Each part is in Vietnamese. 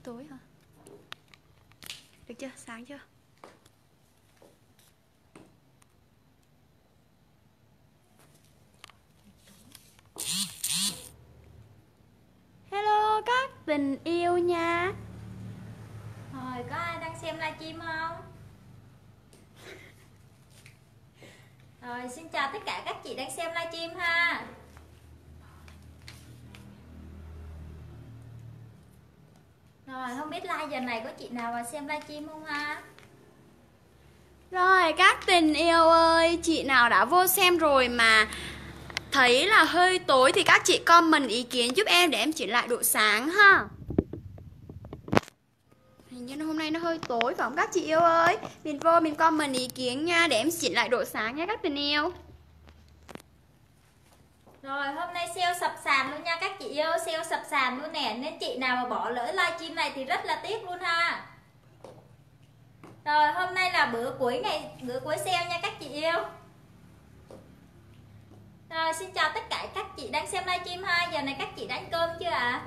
tối hả? Được chưa? Sáng chưa? Hello các tình yêu nha. Rồi, có ai đang xem livestream không? Rồi, xin chào tất cả các chị đang xem livestream ha. Rồi, không biết live giờ này có chị nào mà xem livestream không ha? Rồi các tình yêu ơi, chị nào đã vô xem rồi mà thấy là hơi tối thì các chị comment ý kiến giúp em để em chỉnh lại độ sáng ha. Hình như hôm nay nó hơi tối phải không các chị yêu ơi? Mình vô mình comment ý kiến nha để em chỉnh lại độ sáng nha các tình yêu. Rồi, hôm nay sale sập sàn luôn nha các chị yêu, sale sập sàn luôn nè. Nên chị nào mà bỏ lỡ livestream này thì rất là tiếc luôn ha. Rồi, hôm nay là bữa cuối sale nha các chị yêu. Rồi, xin chào tất cả các chị đang xem livestream ha. Giờ này các chị đã ăn cơm chưa ạ?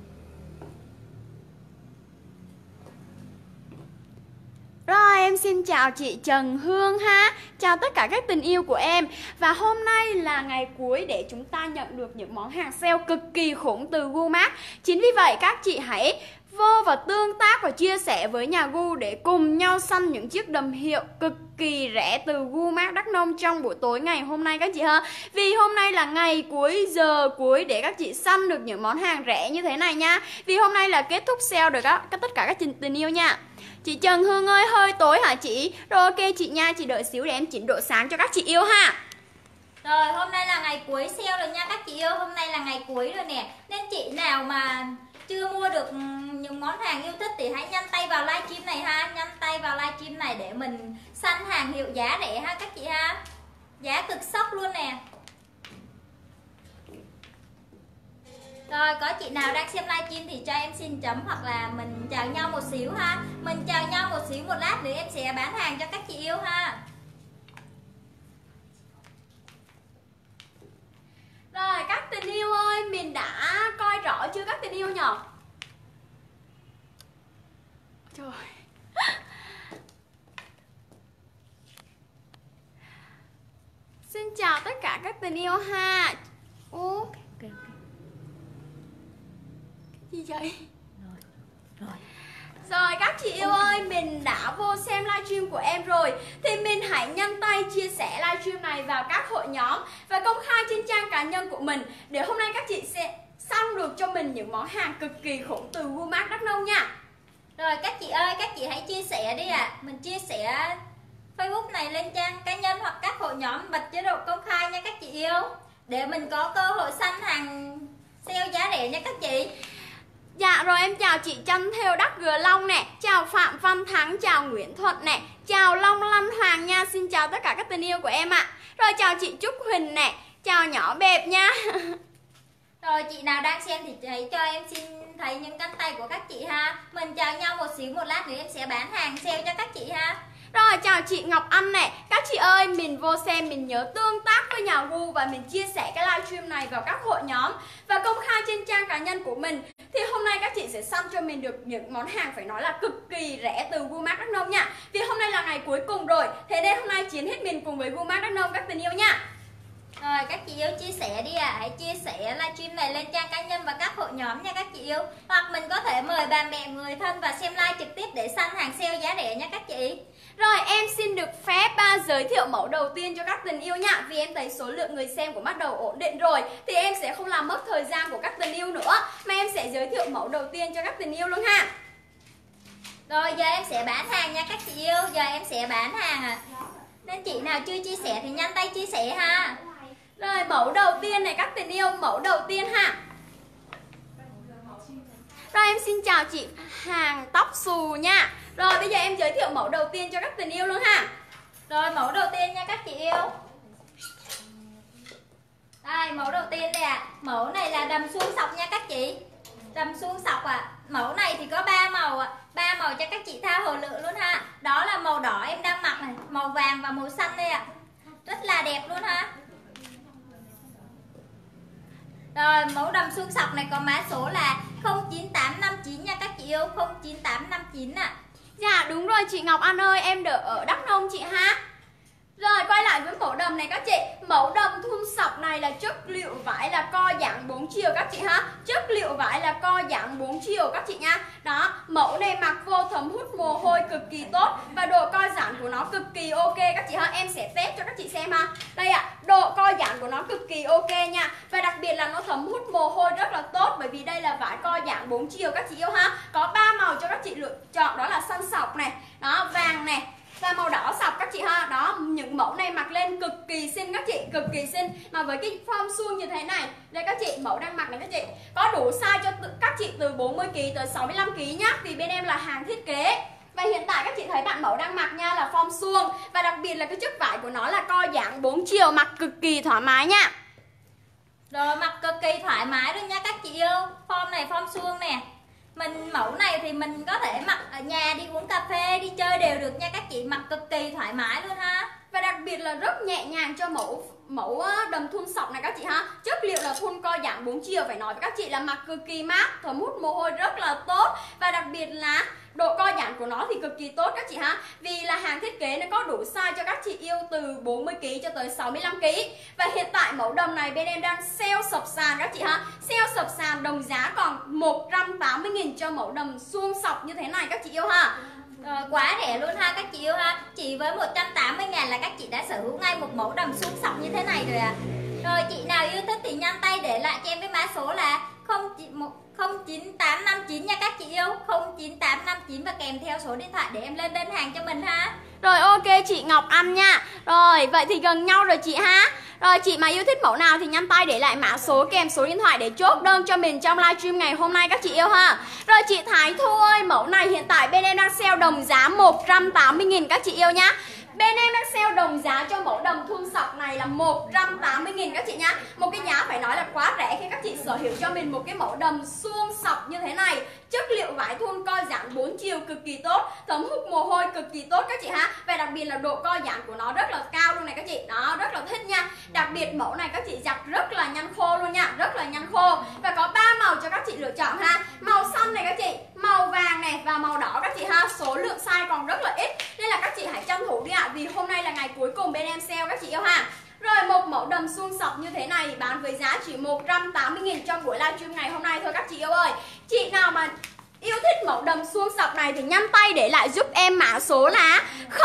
Rồi em xin chào chị Trần Hương ha. Chào tất cả các tình yêu của em. Và hôm nay là ngày cuối để chúng ta nhận được những món hàng sale cực kỳ khủng từ Gumac. Chính vì vậy các chị hãy vô và tương tác và chia sẻ với nhà Gu để cùng nhau săn những chiếc đầm hiệu cực kỳ rẻ từ Gumac Đắk Nông trong buổi tối ngày hôm nay các chị ha. Vì hôm nay là ngày cuối, giờ cuối để các chị săn được những món hàng rẻ như thế này nha. Vì hôm nay là kết thúc sale rồi tất cả các tình yêu nha. Chị Trần Hương ơi, hơi tối hả chị? Rồi ok chị nha, chị đợi xíu để em chỉnh độ sáng cho các chị yêu ha. Rồi, hôm nay là ngày cuối sale rồi nha các chị yêu. Hôm nay là ngày cuối rồi nè. Nên chị nào mà chưa mua được những món hàng yêu thích thì hãy nhanh tay vào livestream này ha. Nhanh tay vào livestream này để mình săn hàng hiệu giá rẻ ha các chị ha. Giá cực sốc luôn nè. Rồi, có chị nào đang xem livestream thì cho em xin chấm hoặc là mình chào nhau một xíu ha. Mình chào nhau một xíu, một lát nữa em sẽ bán hàng cho các chị yêu ha. Rồi các tình yêu ơi, mình đã coi rõ chưa các tình yêu nhở? Trời. Xin chào tất cả các tình yêu ha. Ô, cái gì vậy? Rồi các chị yêu ơi, mình đã vô xem livestream của em rồi thì mình hãy nhanh tay chia sẻ livestream này vào các hội nhóm và công khai trên trang cá nhân của mình để hôm nay các chị sẽ săn được cho mình những món hàng cực kỳ khủng từ Gumac Đắk Nông nha. Rồi các chị ơi, các chị hãy chia sẻ đi ạ. Mình chia sẻ Facebook này lên trang cá nhân hoặc các hội nhóm bật chế độ công khai nha các chị yêu, để mình có cơ hội săn hàng sale giá rẻ nha các chị. Dạ rồi em chào chị Trân Thêu Đắc Gờ Long nè, chào Phạm Văn Thắng, chào Nguyễn Thuận nè, chào Long Lanh Hoàng nha, xin chào tất cả các tình yêu của em ạ. Rồi chào chị Trúc Huỳnh nè, chào nhỏ bẹp nha. Rồi chị nào đang xem thì hãy cho em xin thấy những cánh tay của các chị ha. Mình chào nhau một xíu, một lát nữa em sẽ bán hàng sale cho các chị ha. Rồi chào chị Ngọc Anh này. Các chị ơi, mình vô xem mình nhớ tương tác với nhà Gu và mình chia sẻ cái livestream này vào các hội nhóm và công khai trên trang cá nhân của mình. Thì hôm nay các chị sẽ săn cho mình được những món hàng phải nói là cực kỳ rẻ từ Gumac Đắk Nông nha. Vì hôm nay là ngày cuối cùng rồi, thế nên hôm nay chiến hết mình cùng với Gumac Đắk Nông các tình yêu nha. Rồi các chị yêu chia sẻ đi ạ. Hãy chia sẻ livestream này lên trang cá nhân và các hội nhóm nha các chị yêu. Hoặc mình có thể mời bà mẹ, người thân và xem live trực tiếp để săn hàng sale giá rẻ nha các chị. Rồi em xin được phép giới thiệu mẫu đầu tiên cho các tình yêu nha. Vì em thấy số lượng người xem cũng bắt đầu ổn định rồi thì em sẽ không làm mất thời gian của các tình yêu nữa, mà em sẽ giới thiệu mẫu đầu tiên cho các tình yêu luôn ha. Rồi giờ em sẽ bán hàng nha các chị yêu. Giờ em sẽ bán hàng ạ. Nên chị nào chưa chia sẻ thì nhanh tay chia sẻ ha. Rồi mẫu đầu tiên này các tình yêu, mẫu đầu tiên ha. Rồi em xin chào chị hàng tóc xù nha. Rồi bây giờ em giới thiệu mẫu đầu tiên cho các tình yêu luôn ha. Rồi mẫu đầu tiên nha các chị yêu. Đây mẫu đầu tiên đây ạ. Mẫu này là đầm suông sọc nha các chị. Đầm suông sọc ạ. Mẫu này thì có 3 màu ạ. 3 màu cho các chị tha hồ lựa luôn ha. Đó là màu đỏ em đang mặc này, màu vàng và màu xanh đây ạ. Rất là đẹp luôn ha. Rồi mẫu đầm xương sọc này có mã số là 09859 nha các chị yêu, 09859 ạ. Dạ đúng rồi chị Ngọc Anh ơi, em ở Đắk Nông chị ha. Rồi quay lại với mẫu đầm này các chị. Mẫu đầm thun sọc này là chất liệu vải là co giãn 4 chiều các chị ha. Chất liệu vải là co giãn 4 chiều các chị nha. Đó, mẫu này mặc vô thấm hút mồ hôi cực kỳ tốt. Và độ co giãn của nó cực kỳ ok các chị ha. Em sẽ test cho các chị xem ha. Đây ạ, độ co giãn của nó cực kỳ ok nha. Và đặc biệt là nó thấm hút mồ hôi rất là tốt. Bởi vì đây là vải co giãn 4 chiều các chị yêu ha. Có 3 màu cho các chị lựa chọn, đó là xanh sọc này, đó, vàng này và màu đỏ sọc các chị ha. Đó, những mẫu này mặc lên cực kỳ xinh các chị, cực kỳ xinh. Mà với cái form suông như thế này, đây các chị, mẫu đang mặc này các chị, có đủ size cho các chị từ 40kg tới 65kg nhá. Vì bên em là hàng thiết kế. Và hiện tại các chị thấy bạn mẫu đang mặc nha là form suông. Và đặc biệt là cái chất vải của nó là co giãn 4 chiều, mặc cực kỳ thoải mái nha. Rồi mặc cực kỳ thoải mái luôn nha các chị yêu. Form này form suông nè. Mẫu này thì mình có thể mặc ở nhà đi uống cà phê, đi chơi đều được nha các chị, mặc cực kỳ thoải mái luôn ha. Và đặc biệt là rất nhẹ nhàng cho mẫu đầm thun sọc này các chị ha. Chất liệu là thun co giãn 4 chiều, phải nói với các chị là mặc cực kỳ mát, thấm hút mồ hôi rất là tốt. Và đặc biệt là độ co giãn của nó thì cực kỳ tốt các chị ha. Vì là hàng thiết kế nó có đủ size cho các chị yêu từ 40kg cho tới 65kg. Và hiện tại mẫu đầm này bên em đang sale sập sàn các chị ha. Sale sập sàn đồng giá còn 180.000 cho mẫu đầm suông sọc như thế này các chị yêu ha. Quá rẻ luôn ha các chị yêu ha. Chỉ với 180.000 là các chị đã sở hữu ngay một mẫu đầm suông sọc như thế này rồi ạ. Rồi chị nào yêu thích thì nhanh tay để lại cho em với mã số là 09859 nha các chị yêu, 09859 và kèm theo số điện thoại để em lên đơn hàng cho mình ha. Rồi ok chị Ngọc Anh nha. Rồi vậy thì gần nhau rồi chị ha. Rồi chị mà yêu thích mẫu nào thì nhanh tay để lại mã số kèm số điện thoại để chốt đơn cho mình trong livestream ngày hôm nay các chị yêu ha. Rồi chị Thái Thu ơi, mẫu này hiện tại bên em đang sale đồng giá 180.000 các chị yêu nhá. Bên em đang sale đồng giá cho mẫu đầm thun sọc này là 180.000 các chị nhá. Một cái giá phải nói là quá rẻ khi các chị sở hữu cho mình một cái mẫu đầm suông sọc như thế này. Chất liệu vải thun co giãn 4 chiều cực kỳ tốt, thấm hút mồ hôi cực kỳ tốt các chị ha. Và đặc biệt là độ co giãn của nó rất là cao luôn này các chị. Đó, rất là thích nha. Đặc biệt mẫu này các chị giặt rất là nhanh khô luôn nha, rất là nhanh khô. Và có 3 màu cho các chị lựa chọn ha. Màu xanh này các chị, màu vàng này và màu đỏ các chị ha. Số lượng size còn rất là ít nên là các chị hãy tranh thủ đi ạ. Vì hôm nay là ngày cuối cùng bên em sale các chị yêu ha. Rồi một mẫu đầm suông sọc như thế này bán với giá chỉ 180.000 trong buổi livestream ngày hôm nay thôi các chị yêu ơi. Chị nào mà yêu thích mẫu đầm suông sọc này thì nhanh tay để lại giúp em mã số là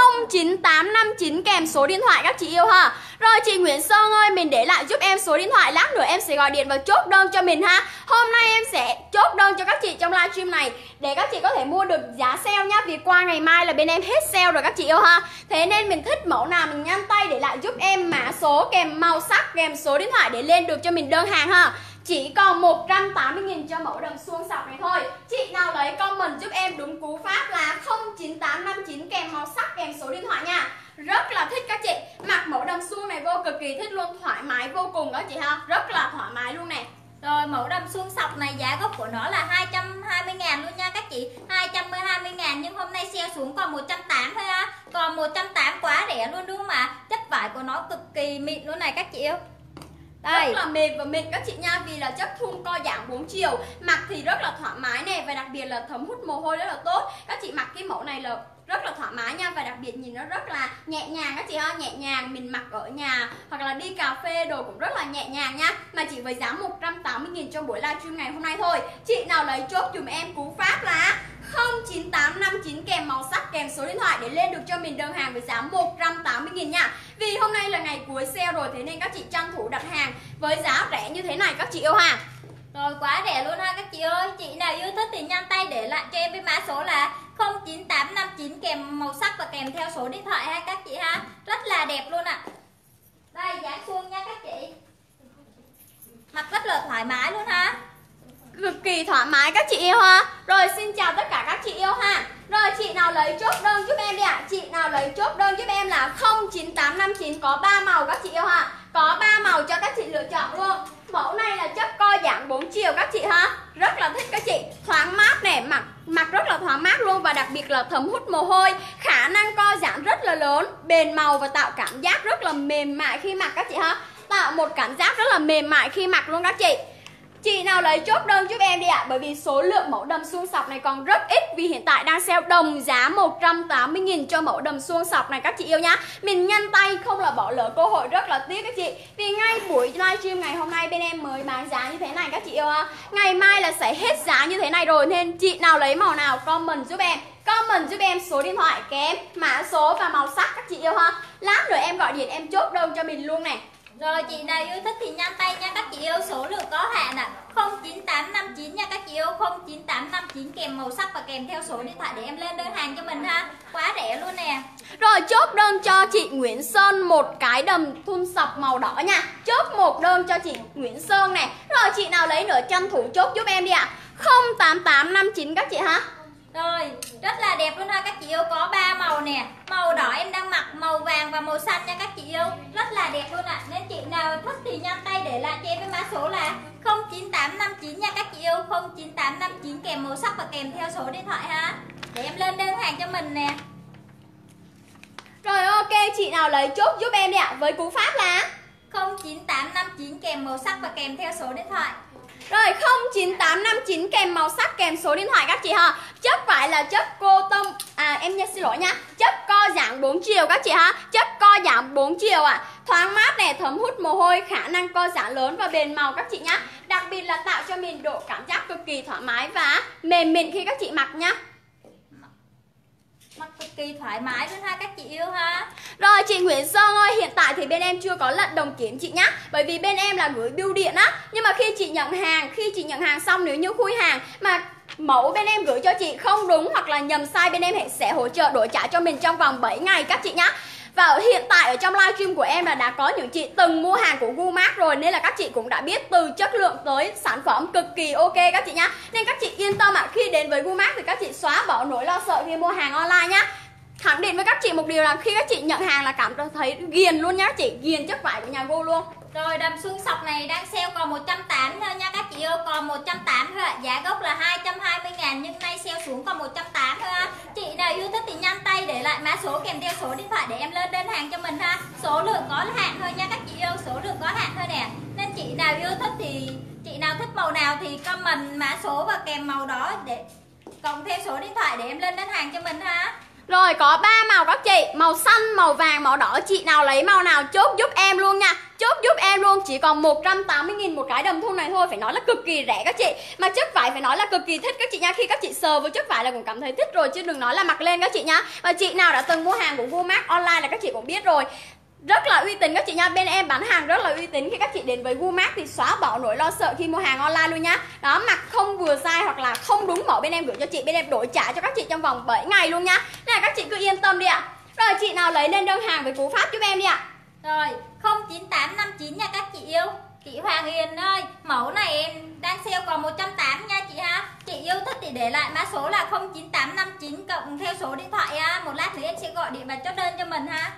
09859 kèm số điện thoại các chị yêu ha. Rồi chị Nguyễn Sơn ơi, mình để lại giúp em số điện thoại, lát nữa em sẽ gọi điện và chốt đơn cho mình ha. Hôm nay em sẽ chốt đơn cho các chị trong livestream này để các chị có thể mua được giá sale nhá. Vì qua ngày mai là bên em hết sale rồi các chị yêu ha. Thế nên mình thích mẫu nào mình nhanh tay để lại giúp em mã số kèm màu sắc kèm số điện thoại để lên được cho mình đơn hàng ha. Chỉ còn 180.000 cho mẫu đầm suông sọc này thôi. Chị nào lấy comment giúp em đúng cú pháp là 09859 kèm màu sắc kèm số điện thoại nha. Rất là thích các chị. Mặc mẫu đầm suông này vô cực kỳ thích luôn, thoải mái vô cùng đó chị ha. Rất là thoải mái luôn nè. Rồi mẫu đầm suông sọc này giá gốc của nó là 220.000 luôn nha các chị, 220.000 nhưng hôm nay sale xuống còn 180 thôi ha. Còn 180 quá rẻ luôn đúng không ạ? Chất vải của nó cực kỳ mịn luôn này các chị yêu. Đây. Rất là mềm và mịn các chị nha. Vì là chất thun co giãn 4 chiều, mặc thì rất là thoải mái này. Và đặc biệt là thấm hút mồ hôi rất là tốt. Các chị mặc cái mẫu này là rất là thoải mái nha. Và đặc biệt nhìn nó rất là nhẹ nhàng các chị ha. Nhẹ nhàng mình mặc ở nhà hoặc là đi cà phê đồ cũng rất là nhẹ nhàng nha. Mà chỉ với giá 180.000 trong buổi livestream ngày hôm nay thôi. Chị nào lấy chốt dùm em cú pháp là 09859 kèm màu sắc kèm số điện thoại để lên được cho mình đơn hàng với giá 180.000 nha. Vì hôm nay là ngày cuối sale rồi, thế nên các chị tranh thủ đặt hàng với giá rẻ như thế này các chị yêu ha. Rồi quá rẻ luôn ha các chị ơi. Chị nào yêu thích thì nhanh tay để lại cho em với mã số là 09859 kèm màu sắc và kèm theo số điện thoại ha các chị ha. Rất là đẹp luôn ạ. Đây dáng suông nha các chị. Mặc rất là thoải mái luôn ha. Cực kỳ thoải mái các chị yêu ha. Rồi xin chào tất cả các chị yêu ha. Rồi chị nào lấy chốt đơn giúp em đi ạ. Chị nào lấy chốt đơn giúp em là 09859 có 3 màu các chị yêu ha. Có 3 màu cho các chị lựa chọn luôn. Mẫu này là chất co giãn 4 chiều các chị ha. Rất là thích các chị. Thoáng mát này, mặc rất là thoáng mát luôn. Và đặc biệt là thấm hút mồ hôi. Khả năng co giãn rất là lớn, bền màu và tạo cảm giác rất là mềm mại khi mặc các chị ha. Tạo một cảm giác rất là mềm mại khi mặc luôn các chị. Chị nào lấy chốt đơn giúp em đi ạ. Bởi vì số lượng mẫu đầm suông sọc này còn rất ít, vì hiện tại đang sale đồng giá 180.000 cho mẫu đầm suông sọc này các chị yêu nhá. Mình nhanh tay không là bỏ lỡ cơ hội, rất là tiếc các chị. Vì ngay buổi livestream ngày hôm nay bên em mới bán giá như thế này các chị yêu ha. Ngày mai là sẽ hết giá như thế này rồi, nên chị nào lấy màu nào comment giúp em. Comment giúp em số điện thoại kèm mã số và màu sắc các chị yêu ha. Lát nữa em gọi điện em chốt đơn cho mình luôn này. Rồi chị nào yêu thích thì nhanh tay nha các chị yêu, số lượng có hạn ạ. 09859 nha các chị yêu, 09859 kèm màu sắc và kèm theo số điện thoại để em lên đơn hàng cho mình ha. Quá rẻ luôn nè. Rồi chốt đơn cho chị Nguyễn Sơn một cái đầm thun sọc màu đỏ nha. Chốt một đơn cho chị Nguyễn Sơn này. Rồi chị nào lấy nữa tranh thủ chốt giúp em đi ạ. 08859 các chị ha. Rồi, rất là đẹp luôn ha các chị yêu, có 3 màu nè. Màu đỏ em đang mặc, màu vàng và màu xanh nha các chị yêu. Rất là đẹp luôn ạ. Nên chị nào thích thì nhanh tay để lại cho em với mã số là 09859 nha các chị yêu, 09859 kèm màu sắc và kèm theo số điện thoại ha. Để em lên đơn hàng cho mình nè. Rồi ok, chị nào lấy chốt giúp em đi ạ. Với cú pháp là 09859 kèm màu sắc và kèm theo số điện thoại. Rồi 09859 kèm màu sắc kèm số điện thoại các chị ha. Chất vải là chất cô tông, em xin lỗi nha, chất co giãn 4 chiều các chị ha. Chất co giãn 4 chiều ạ. Thoáng mát này, thấm hút mồ hôi, khả năng co giãn lớn và bền màu các chị nhá. Đặc biệt là tạo cho mình độ cảm giác cực kỳ thoải mái và mềm mịn khi các chị mặc nhá. Mặc cực kỳ thoải mái luôn ha các chị yêu ha. Rồi chị Nguyễn Sơn ơi, hiện tại thì bên em chưa có lệnh đồng kiểm chị nhá. Bởi vì bên em là gửi bưu điện á. Nhưng mà khi chị nhận hàng xong, nếu như khui hàng mà mẫu bên em gửi cho chị không đúng hoặc là nhầm size, bên em sẽ hỗ trợ đổi trả cho mình trong vòng 7 ngày các chị nhá. Và hiện tại ở trong livestream của em là đã có những chị từng mua hàng của Gumac rồi, nên là các chị cũng đã biết từ chất lượng tới sản phẩm cực kỳ ok các chị nhá. Nên các chị yên tâm ạ, khi đến với Gumac thì các chị xóa bỏ nỗi lo sợ khi mua hàng online nhá. Khẳng định với các chị một điều là khi các chị nhận hàng là cảm thấy ghiền luôn nhá, chị ghiền chất vải của nhà Go luôn. Rồi đầm suông sọc này đang sale còn 180 thôi nha các chị yêu, còn 180 thôi ạ. Giá gốc là 220.000 nhưng nay sale xuống còn 180 thôi ha. Chị nào yêu thích thì nhanh tay để lại mã số kèm theo số điện thoại để em lên đơn hàng cho mình ha. Số lượng có hạn thôi nha các chị yêu, số lượng có hạn thôi nè. Nên chị nào yêu thích thì chị nào thích màu nào thì comment mã số và kèm màu đó để cộng thêm số điện thoại để em lên đơn hàng cho mình ha. Rồi có 3 màu các chị, màu xanh, màu vàng, màu đỏ. Chị nào lấy màu nào chốt giúp em luôn nha. Chốt giúp em luôn, chỉ còn 180.000 một cái đầm thun này thôi. Phải nói là cực kỳ rẻ các chị. Mà chất vải phải nói là cực kỳ thích các chị nha. Khi các chị sờ với chất vải là cũng cảm thấy thích rồi, chứ đừng nói là mặc lên các chị nha. Và chị nào đã từng mua hàng của Gumac online là các chị cũng biết rồi, rất là uy tín các chị nha. Bên em bán hàng rất là uy tín. Khi các chị đến với Gumac thì xóa bỏ nỗi lo sợ khi mua hàng online luôn nhá. Đó, mặc không vừa size hoặc là không đúng mẫu, bên em gửi cho chị, bên em đổi trả cho các chị trong vòng 7 ngày luôn nhá. Nên là các chị cứ yên tâm đi ạ. Rồi chị nào lấy lên đơn hàng với cú pháp giúp em đi ạ. Rồi 09859 nha các chị yêu. Chị Hoàng Hiền ơi, mẫu này em đang sale còn 180 nha chị ha. Chị yêu thích thì để lại mã số là 09859 cộng theo số điện thoại ha. Một lát nữa em sẽ gọi điện và chốt đơn cho mình ha.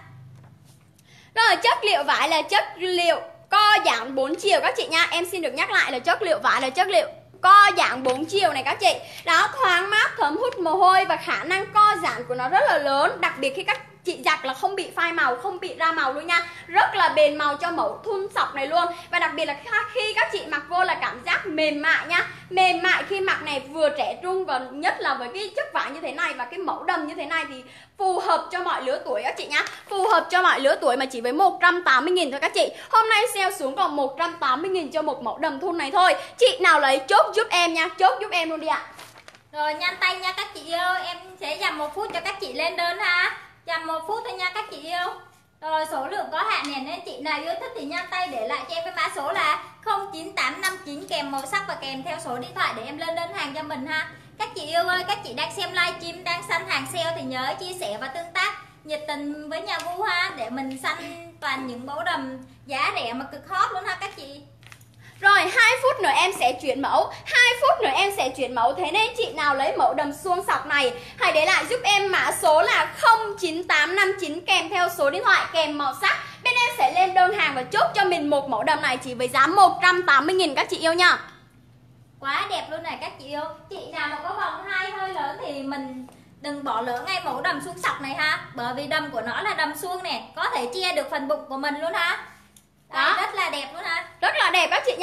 Rồi chất liệu vải là chất liệu co giãn 4 chiều các chị nha. Em xin được nhắc lại là chất liệu vải là chất liệu co giãn 4 chiều này các chị. Đó, thoáng mát, thấm hút mồ hôi và khả năng co giãn của nó rất là lớn. Đặc biệt khi các chị giặt là không bị phai màu, không bị ra màu luôn nha. Rất là bền màu cho mẫu thun sọc này luôn. Và đặc biệt là khi các chị mặc vô là cảm giác mềm mại nha. Mềm mại khi mặc này vừa trẻ trung, và nhất là với cái chất vải như thế này và cái mẫu đầm như thế này thì phù hợp cho mọi lứa tuổi các chị nhá. Phù hợp cho mọi lứa tuổi mà chỉ với 180.000 thôi các chị. Hôm nay sale xuống còn 180.000 cho một mẫu đầm thun này thôi. Chị nào lấy chốt giúp em nha, chốt giúp em luôn đi ạ. Rồi nhanh tay nha các chị yêu, em sẽ dành 1 phút cho các chị lên đơn ha. Dành 1 phút thôi nha các chị yêu. Rồi số lượng có hạn nè, nên chị nào yêu thích thì nhanh tay để lại cho em cái mã số là 09859 kèm màu sắc và kèm theo số điện thoại để em lên đơn hàng cho mình ha. Các chị yêu ơi, các chị đang xem livestream đang săn hàng sale thì nhớ chia sẻ và tương tác nhiệt tình với nhà Gu ha, để mình săn toàn những mẫu đầm giá rẻ mà cực hot luôn ha các chị. Rồi 2 phút nữa em sẽ chuyển mẫu, 2 phút nữa em sẽ chuyển mẫu. Thế nên chị nào lấy mẫu đầm suông sọc này hãy để lại giúp em mã số là 09859 kèm theo số điện thoại kèm màu sắc. Bên em sẽ lên đơn hàng và chốt cho mình một mẫu đầm này chỉ với giá 180.000 các chị yêu nha. Quá đẹp luôn này các chị yêu. Chị nào mà có vòng 2 hơi lớn thì mình đừng bỏ lỡ ngay mẫu đầm suông sọc này ha. Bởi vì đầm của nó là đầm suông nè, có thể che được phần bụng của mình luôn ha. Đó, rất là đẹp luôn ha. Rất là đẹp các chị nha.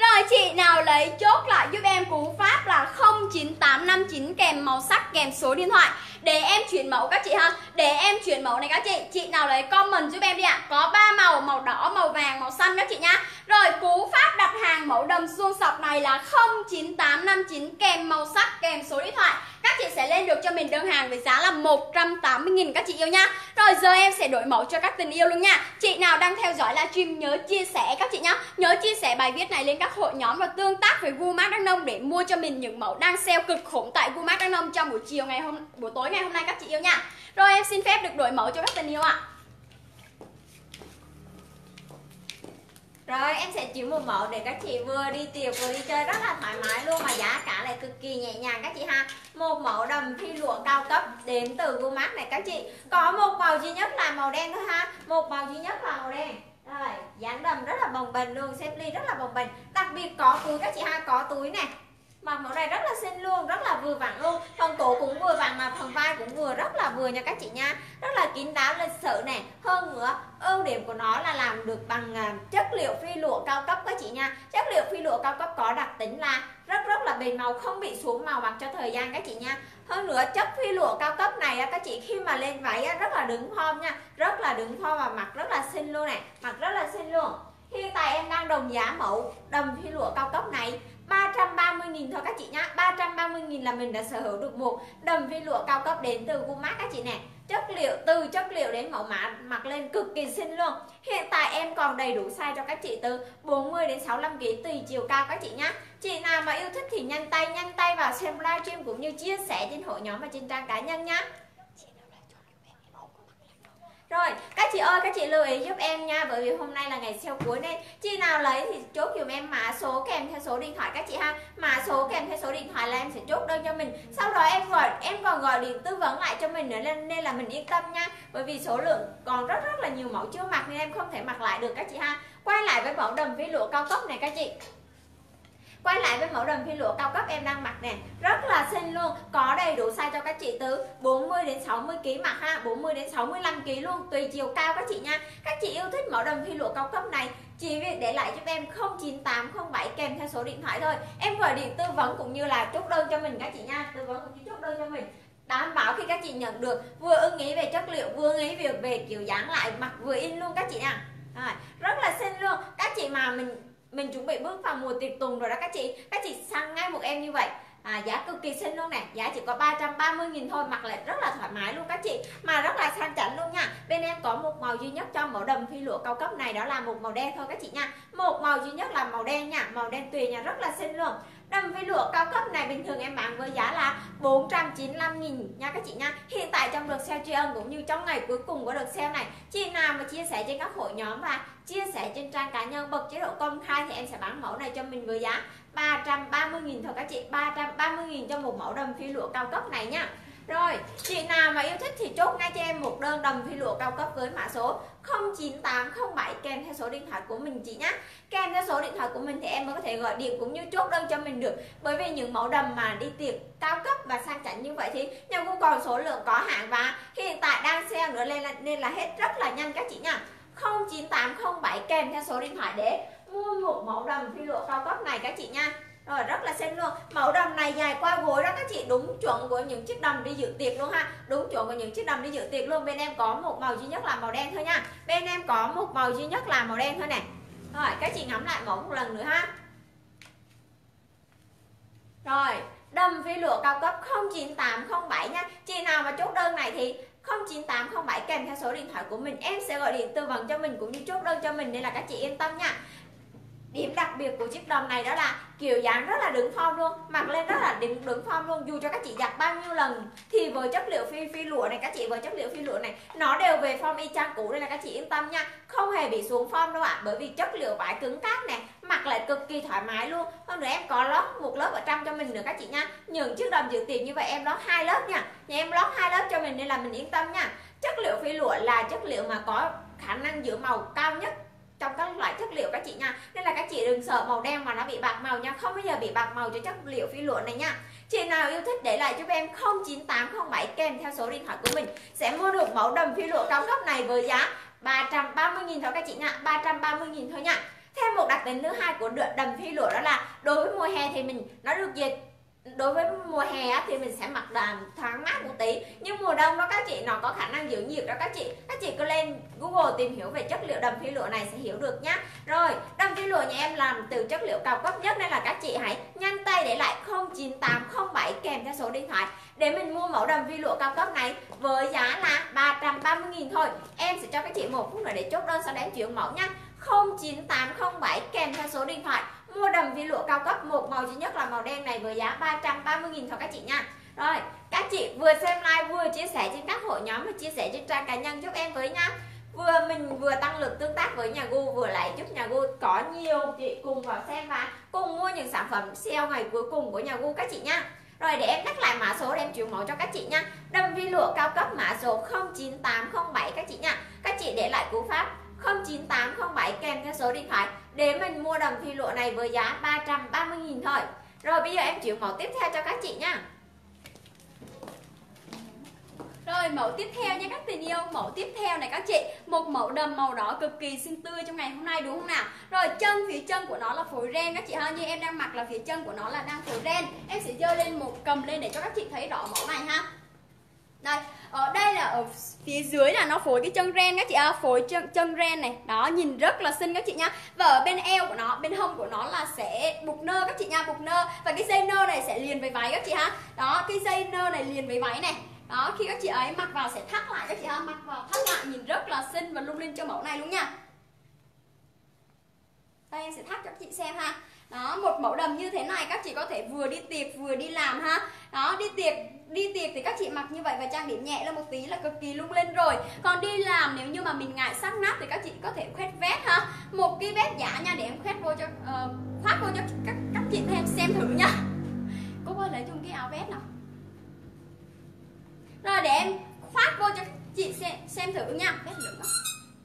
Rồi chị nào lấy chốt lại giúp em cú pháp là 09859 kèm màu sắc kèm số điện thoại để em chuyển mẫu các chị ha. Để em chuyển mẫu này các chị. Chị nào lấy comment giúp em đi ạ. Có 3 màu, màu đỏ, màu vàng, màu xanh các chị nha. Rồi cú pháp đặt hàng mẫu đầm suông sọc này là 09859 kèm màu sắc kèm số điện thoại. Các chị sẽ lên được cho mình đơn hàng với giá là 180.000 các chị yêu nha. Rồi giờ em sẽ đổi mẫu cho các tình yêu luôn nha. Chị nào đang theo dõi livestream nhớ chia sẻ các chị nhá. Nhớ chia sẻ bài viết này lên các hội nhóm và tương tác với Gumac Đắk Nông để mua cho mình những mẫu đang sale cực khủng tại Gumac Đắk Nông trong buổi tối ngày hôm nay các chị yêu nha. Rồi em xin phép được đổi mẫu cho các tình yêu ạ. Rồi em sẽ chuyển một mẫu để các chị vừa đi tiệc vừa đi chơi rất là thoải mái luôn, mà giá cả lại cực kỳ nhẹ nhàng các chị ha. Một mẫu đầm phi lụa cao cấp đến từ Gumac này các chị. Có một màu duy nhất là màu đen thôi ha. Một màu duy nhất là màu đen. Rồi, dáng đầm rất là bồng bềnh luôn, xếp ly rất là bồng bềnh. Đặc biệt có túi các chị ha, có túi nè. Mặc mẫu này rất là xinh luôn, rất là vừa vặn luôn. Phần cổ cũng vừa vặn mà phần vai cũng vừa, rất là vừa nha các chị nha. Rất là kín đáo lịch sự nè. Hơn nữa, ưu điểm của nó là làm được bằng chất liệu phi lụa cao cấp các chị nha. Chất liệu phi lụa cao cấp có đặc tính là rất là bền màu, không bị xuống màu mặc cho thời gian các chị nha. Hơn nữa chất phi lụa cao cấp này các chị khi mà lên váy rất là đứng form nha. Rất là đứng form và mặc rất là xinh luôn này. Mặc rất là xinh luôn. Hiện tại em đang đồng giá mẫu đầm phi lụa cao cấp này 330.000 thôi các chị nhá. 330.000 là mình đã sở hữu được một đầm phi lụa cao cấp đến từ Gumac các chị nè. Từ chất liệu đến mẫu mã mặc lên cực kỳ xinh luôn. Hiện tại em còn đầy đủ size cho các chị từ 40 đến 65 kg tùy chiều cao các chị nhá. Chị nào mà yêu thích thì nhanh tay vào xem livestream cũng như chia sẻ trên hội nhóm và trên trang cá nhân nhá. Rồi, các chị ơi, các chị lưu ý giúp em nha, bởi vì hôm nay là ngày sale cuối nên chị nào lấy thì chốt giùm em mã số kèm theo số điện thoại các chị ha. Mã số kèm theo số điện thoại là em sẽ chốt đơn cho mình. Sau đó em còn gọi điện tư vấn lại cho mình nữa nên là mình yên tâm nha. Bởi vì số lượng còn rất là nhiều mẫu chưa mặc nên em không thể mặc lại được các chị ha. Quay lại với mẫu đầm phi lụa cao cấp này các chị. Quay lại với mẫu đầm phi lụa cao cấp em đang mặc nè, rất là xinh luôn, có đầy đủ size cho các chị từ 40 đến 60 kg mặc ha, 40 đến 65 kg luôn, tùy chiều cao các chị nha. Các chị yêu thích mẫu đầm phi lụa cao cấp này, chỉ việc để lại giúp em 09807 kèm theo số điện thoại thôi. Em gọi điện tư vấn cũng như là chốt đơn cho mình các chị nha, tư vấn cũng như chốt đơn cho mình. Đảm bảo khi các chị nhận được vừa ưng ý về chất liệu, vừa ưng ý về kiểu dáng lại mặc vừa in luôn các chị nha. Rất là xinh luôn. Các chị mà mình chuẩn bị bước vào mùa tiệc tùng rồi đó các chị săn ngay một em như vậy. Giá cực kỳ xinh luôn nè, giá chỉ có 330.000 thôi, mặc lại rất là thoải mái luôn các chị, mà rất là sang chảnh luôn nha. Bên em có một màu duy nhất cho mẫu đầm phi lụa cao cấp này, đó là một màu đen thôi các chị nha. Một màu duy nhất là màu đen nha, màu đen tùy nha, rất là xinh luôn. Đầm phi lụa cao cấp này bình thường em bán với giá là 495.000 nha các chị nha. Hiện tại trong đợt sale tri ân cũng như trong ngày cuối cùng của đợt sale này, chị nào mà chia sẻ trên các hội nhóm và chia sẻ trên trang cá nhân bật chế độ công khai thì em sẽ bán mẫu này cho mình với giá 330.000 thôi các chị. 330.000 cho một mẫu đầm phi lụa cao cấp này nha. Rồi, chị nào mà yêu thích thì chốt ngay cho em một đơn đầm phi lụa cao cấp với mã số 09807 kèm theo số điện thoại của mình chị nhé. Kèm theo số điện thoại của mình thì em mới có thể gọi điện cũng như chốt đơn cho mình được. Bởi vì những mẫu đầm mà đi tiệc cao cấp và sang chảnh như vậy thì nhà cũng còn số lượng có hạn và hiện tại đang sale nữa nên là hết rất là nhanh các chị nha. 09807 kèm theo số điện thoại để mua một mẫu đầm phi lụa cao cấp này các chị nha. Rồi rất là xinh luôn. Mẫu đầm này dài qua gối đó các chị, đúng chuẩn của những chiếc đầm đi dự tiệc luôn ha. Đúng chuẩn của những chiếc đầm đi dự tiệc luôn. Bên em có một màu duy nhất là màu đen thôi nha. Bên em có một màu duy nhất là màu đen thôi nè. Rồi các chị ngắm lại mẫu một lần nữa ha. Rồi, đầm phi lụa cao cấp 09807 nha. Chị nào mà chốt đơn này thì 09807 kèm theo số điện thoại của mình, em sẽ gọi điện tư vấn cho mình cũng như chốt đơn cho mình nên là các chị yên tâm nha. Điểm đặc biệt của chiếc đầm này đó là kiểu dáng rất là đứng form luôn, mặc lên rất là đứng form luôn, dù cho các chị giặt bao nhiêu lần thì với chất liệu phi lụa này các chị, với chất liệu phi lụa này nó đều về form y chang cũ nên là các chị yên tâm nha, không hề bị xuống form đâu ạ. Bởi vì chất liệu vải cứng cáp nè, mặc lại cực kỳ thoải mái luôn. Hơn nữa em có lót một lớp ở trong cho mình nữa các chị nha. Những chiếc đầm dự tiệc như vậy em lót 2 lớp nha. Nhà em lót 2 lớp cho mình nên là mình yên tâm nha. Chất liệu phi lụa là chất liệu mà có khả năng giữ màu cao nhất trong các loại chất liệu các chị nha, nên là các chị đừng sợ màu đen mà nó bị bạc màu nha, không bao giờ bị bạc màu cho chất liệu phi lụa này nha. Chị nào yêu thích để lại giúp em 09807 kèm theo số điện thoại của mình sẽ mua được mẫu đầm phi lụa cao cấp này với giá 330.000 thôi các chị nha, 330.000 thôi nha. Thêm một đặc tính thứ hai của đầm phi lụa đó là đối với mùa hè thì nó được dịch. Đối với mùa hè thì mình sẽ mặc đầm thoáng mát một tí, nhưng mùa đông đó các chị nó có khả năng giữ nhiệt đó các chị cứ lên Google tìm hiểu về chất liệu đầm phi lụa này sẽ hiểu được nhá. Rồi, đầm phi lụa nhà em làm từ chất liệu cao cấp nhất nên là các chị hãy nhanh tay để lại 09807 kèm theo số điện thoại để mình mua mẫu đầm phi lụa cao cấp này với giá là 330.000 thôi. Em sẽ cho các chị 1 phút nữa để chốt đơn sau đó em chuyển mẫu nha. 09807 kèm theo số điện thoại mua đầm phi lụa cao cấp một màu duy nhất là màu đen này với giá 330.000 thôi các chị nha. Rồi, các chị vừa xem live vừa chia sẻ trên các hội nhóm và chia sẻ trên trang cá nhân giúp em với nha. Mình vừa tăng lực tương tác với nhà Gu, vừa lại giúp nhà Gu có nhiều chị cùng vào xem và cùng mua những sản phẩm sale ngày cuối cùng của nhà Gu các chị nha. Rồi để em nhắc lại mã số để em chuyển mẫu cho các chị nha. Đầm phi lụa cao cấp mã số 09807 các chị nha. Các chị để lại cú pháp 09807 kèm theo số điện thoại để mình mua đầm phi lụa này với giá 330.000 thôi. Rồi bây giờ em chuyển mẫu tiếp theo cho các chị nha. Rồi mẫu tiếp theo nha các tình yêu, mẫu tiếp theo này các chị, một mẫu đầm màu đỏ cực kỳ xinh tươi trong ngày hôm nay đúng không nào? Rồi phía chân của nó là phối ren các chị ha, như em đang mặc là phía chân của nó là đang phối ren. Em sẽ giơ lên cầm lên để cho các chị thấy rõ mẫu này ha. Đây, ở đây là ở phía dưới là nó phối cái chân ren các chị ơi, phối chân ren này. Đó, nhìn rất là xinh các chị nha. Và ở bên eo của nó, bên hông của nó là sẽ buộc nơ các chị nha, buộc nơ. Và cái dây nơ này sẽ liền với váy các chị ha. Đó, cái dây nơ này liền với váy này. Đó, khi các chị ấy mặc vào sẽ thắt lại các chị ha, mặc vào thắt lại nhìn rất là xinh và lung linh cho mẫu này luôn nha. Đây em sẽ thắt cho các chị xem ha. Đó, một mẫu đầm như thế này các chị có thể vừa đi tiệc vừa đi làm ha. Đó, đi tiệc thì các chị mặc như vậy và trang điểm nhẹ lên một tí là cực kỳ lung linh rồi. Còn đi làm nếu như mà mình ngại sắc nát thì các chị có thể khoét vest ha. Một cái vest giả nha, để em khoét vô cho khoác vô cho các chị thêm xem thử nha. Cô ơi lấy chung cái áo vest nào. Rồi để em khoác vô cho các chị xem thử nha. Vest lửng đó.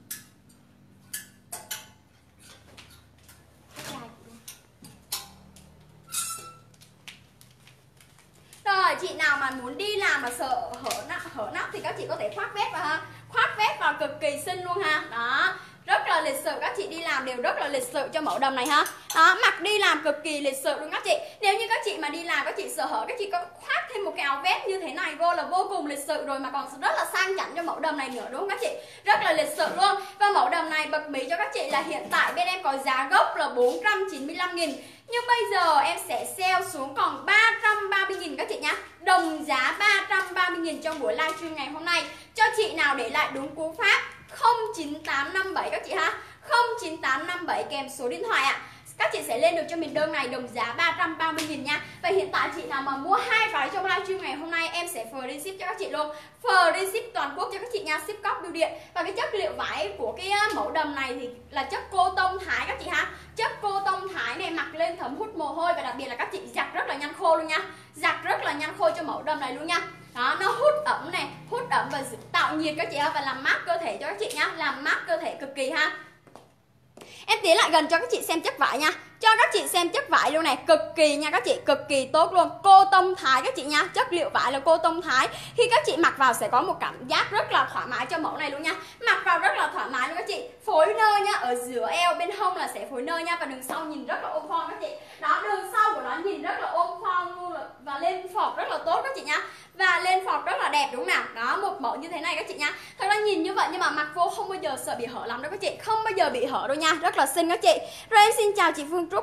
Rồi chị nào mà muốn đi làm mà sợ hở nắp thì các chị có thể khoác vest vào ha. Khoác vest vào cực kỳ xinh luôn ha. Đó, rất là lịch sự, các chị đi làm đều rất là lịch sự cho mẫu đầm này ha. Đó, mặc đi làm cực kỳ lịch sự luôn các chị. Nếu như các chị mà đi làm các chị sợ hở, các chị có khoác thêm một cái áo vest như thế này vô là vô cùng lịch sự rồi, mà còn rất là sang chảnh cho mẫu đầm này nữa đúng không các chị? Rất là lịch sự luôn. Và mẫu đầm này bật mí cho các chị là hiện tại bên em có giá gốc là 495.000, nhưng bây giờ em sẽ sale xuống còn 330.000 các chị nhá. Đồng giá 330.000 trong buổi livestream ngày hôm nay. Cho chị nào để lại đúng cú pháp 09857 các chị ha. 09857 kèm số điện thoại ạ. Các chị sẽ lên được cho mình đơn này đồng giá 330.000 nha. Và hiện tại chị nào mà mua 2 váy trong livestream ngày hôm nay em sẽ free ship cho các chị luôn. Free ship toàn quốc cho các chị nha, ship cóc bưu điện. Và cái chất liệu vải của cái mẫu đầm này thì là chất cô tông Thái các chị ha. Chất cô tông Thái này mặc lên thấm hút mồ hôi, và đặc biệt là các chị giặt rất là nhanh khô luôn nha. Giặt rất là nhanh khô cho mẫu đầm này luôn nha. Đó, nó hút ẩm này, hút ẩm và tạo nhiệt các chị ha, và làm mát cơ thể cho các chị nhá, làm mát cơ thể cực kỳ ha. Em tiến lại gần cho các chị xem chất vải nha. Cho các chị xem chất vải luôn này, cực kỳ nha các chị, cực kỳ tốt luôn. Cô tông Thái các chị nha, chất liệu vải là cô tông Thái. Khi các chị mặc vào sẽ có một cảm giác rất là thoải mái cho mẫu này luôn nha. Mặc vào rất là thoải mái luôn các chị. Phối nơ nha, ở giữa eo bên hông là sẽ phối nơ nha, và đường sau nhìn rất là ôm form các chị. Đó, đường sau của nó nhìn rất là ôm form luôn, và lên phọt rất là tốt các chị nha. Và lên phọt rất là đẹp đúng không nào? Đó, một mẫu như thế này các chị nha. Thật ra nhìn như vậy nhưng mà mặc vô không bao giờ sợ bị hở lắm đâu các chị, không bao giờ bị hở đâu nha, rất là xinh các chị. Rồi em xin chào chị Phương Trúc.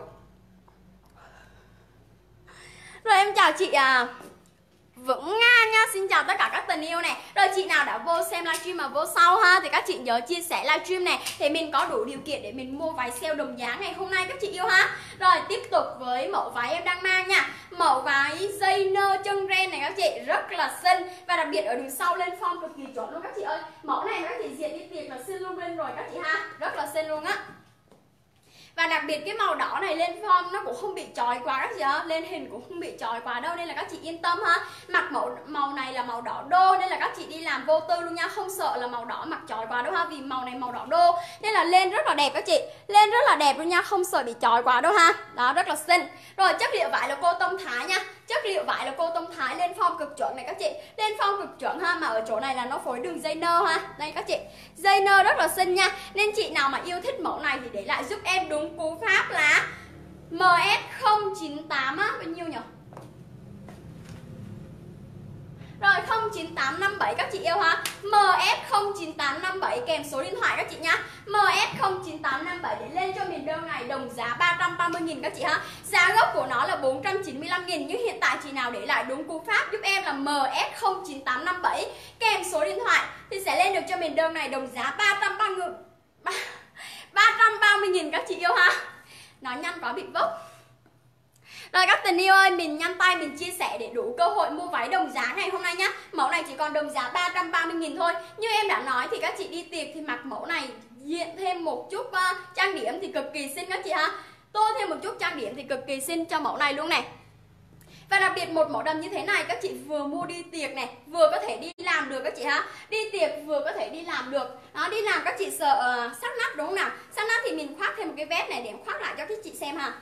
Rồi em chào chị Vững Nga nha, xin chào tất cả các tình yêu này. Rồi chị nào đã vô xem livestream mà vô sau ha thì các chị nhớ chia sẻ livestream này để mình có đủ điều kiện để mình mua váy sale đồng giá ngày hôm nay các chị yêu ha. Rồi tiếp tục với mẫu váy em đang mang nha. Mẫu váy dây nơ chân ren này các chị rất là xinh, và đặc biệt ở đường sau lên form cực kỳ chuẩn luôn các chị ơi. Mẫu này các chị diện đi tiệc là xinh lung linh rồi các chị ha, rất là xinh luôn á. Và đặc biệt cái màu đỏ này lên form nó cũng không bị chói quá các chị ạ, lên hình cũng không bị chói quá đâu, nên là các chị yên tâm ha. Mặc màu này là màu đỏ đô nên là các chị đi làm vô tư luôn nha, không sợ là màu đỏ mặc chói quá đâu ha, vì màu này màu đỏ đô nên là lên rất là đẹp các chị, lên rất là đẹp luôn nha, không sợ bị chói quá đâu ha. Đó, rất là xinh. Rồi chất liệu vải là cô tông Thái nha. Chất liệu vải là cô tông Thái lên form cực chuẩn này các chị. Lên form cực chuẩn ha, mà ở chỗ này là nó phối đường dây nơ ha. Đây các chị, dây nơ rất là xinh nha. Nên chị nào mà yêu thích mẫu này thì để lại giúp em đúng cú pháp là MS098 á, bao nhiêu nhỉ? Rồi 09857 các chị yêu ha. MS09857 kèm số điện thoại các chị nhá. MS09857 để lên cho miền đơn này đồng giá 330.000 các chị ha. Giá gốc của nó là 495.000, nhưng hiện tại chị nào để lại đúng cú pháp giúp em là MS09857 kèm số điện thoại thì sẽ lên được cho miền đơn này đồng giá 330.000 các chị yêu ha. Nói nhanh quá bị vốc. Rồi các tình yêu ơi, mình nhanh tay mình chia sẻ để đủ cơ hội mua váy đồng giá ngày hôm nay nhá. Mẫu này chỉ còn đồng giá 330.000 thôi. Như em đã nói thì các chị đi tiệc thì mặc mẫu này diện thêm một chút trang điểm thì cực kỳ xinh các chị ha. Tô thêm một chút trang điểm thì cực kỳ xinh cho mẫu này luôn này. Và đặc biệt một mẫu đầm như thế này các chị vừa mua đi tiệc này, vừa có thể đi làm được các chị ha. Đi tiệc vừa có thể đi làm được. Đó, đi làm các chị sợ sắc nách đúng không nào? Sắc nách thì mình khoác thêm một cái vest này để em khoác lại cho các chị xem ha.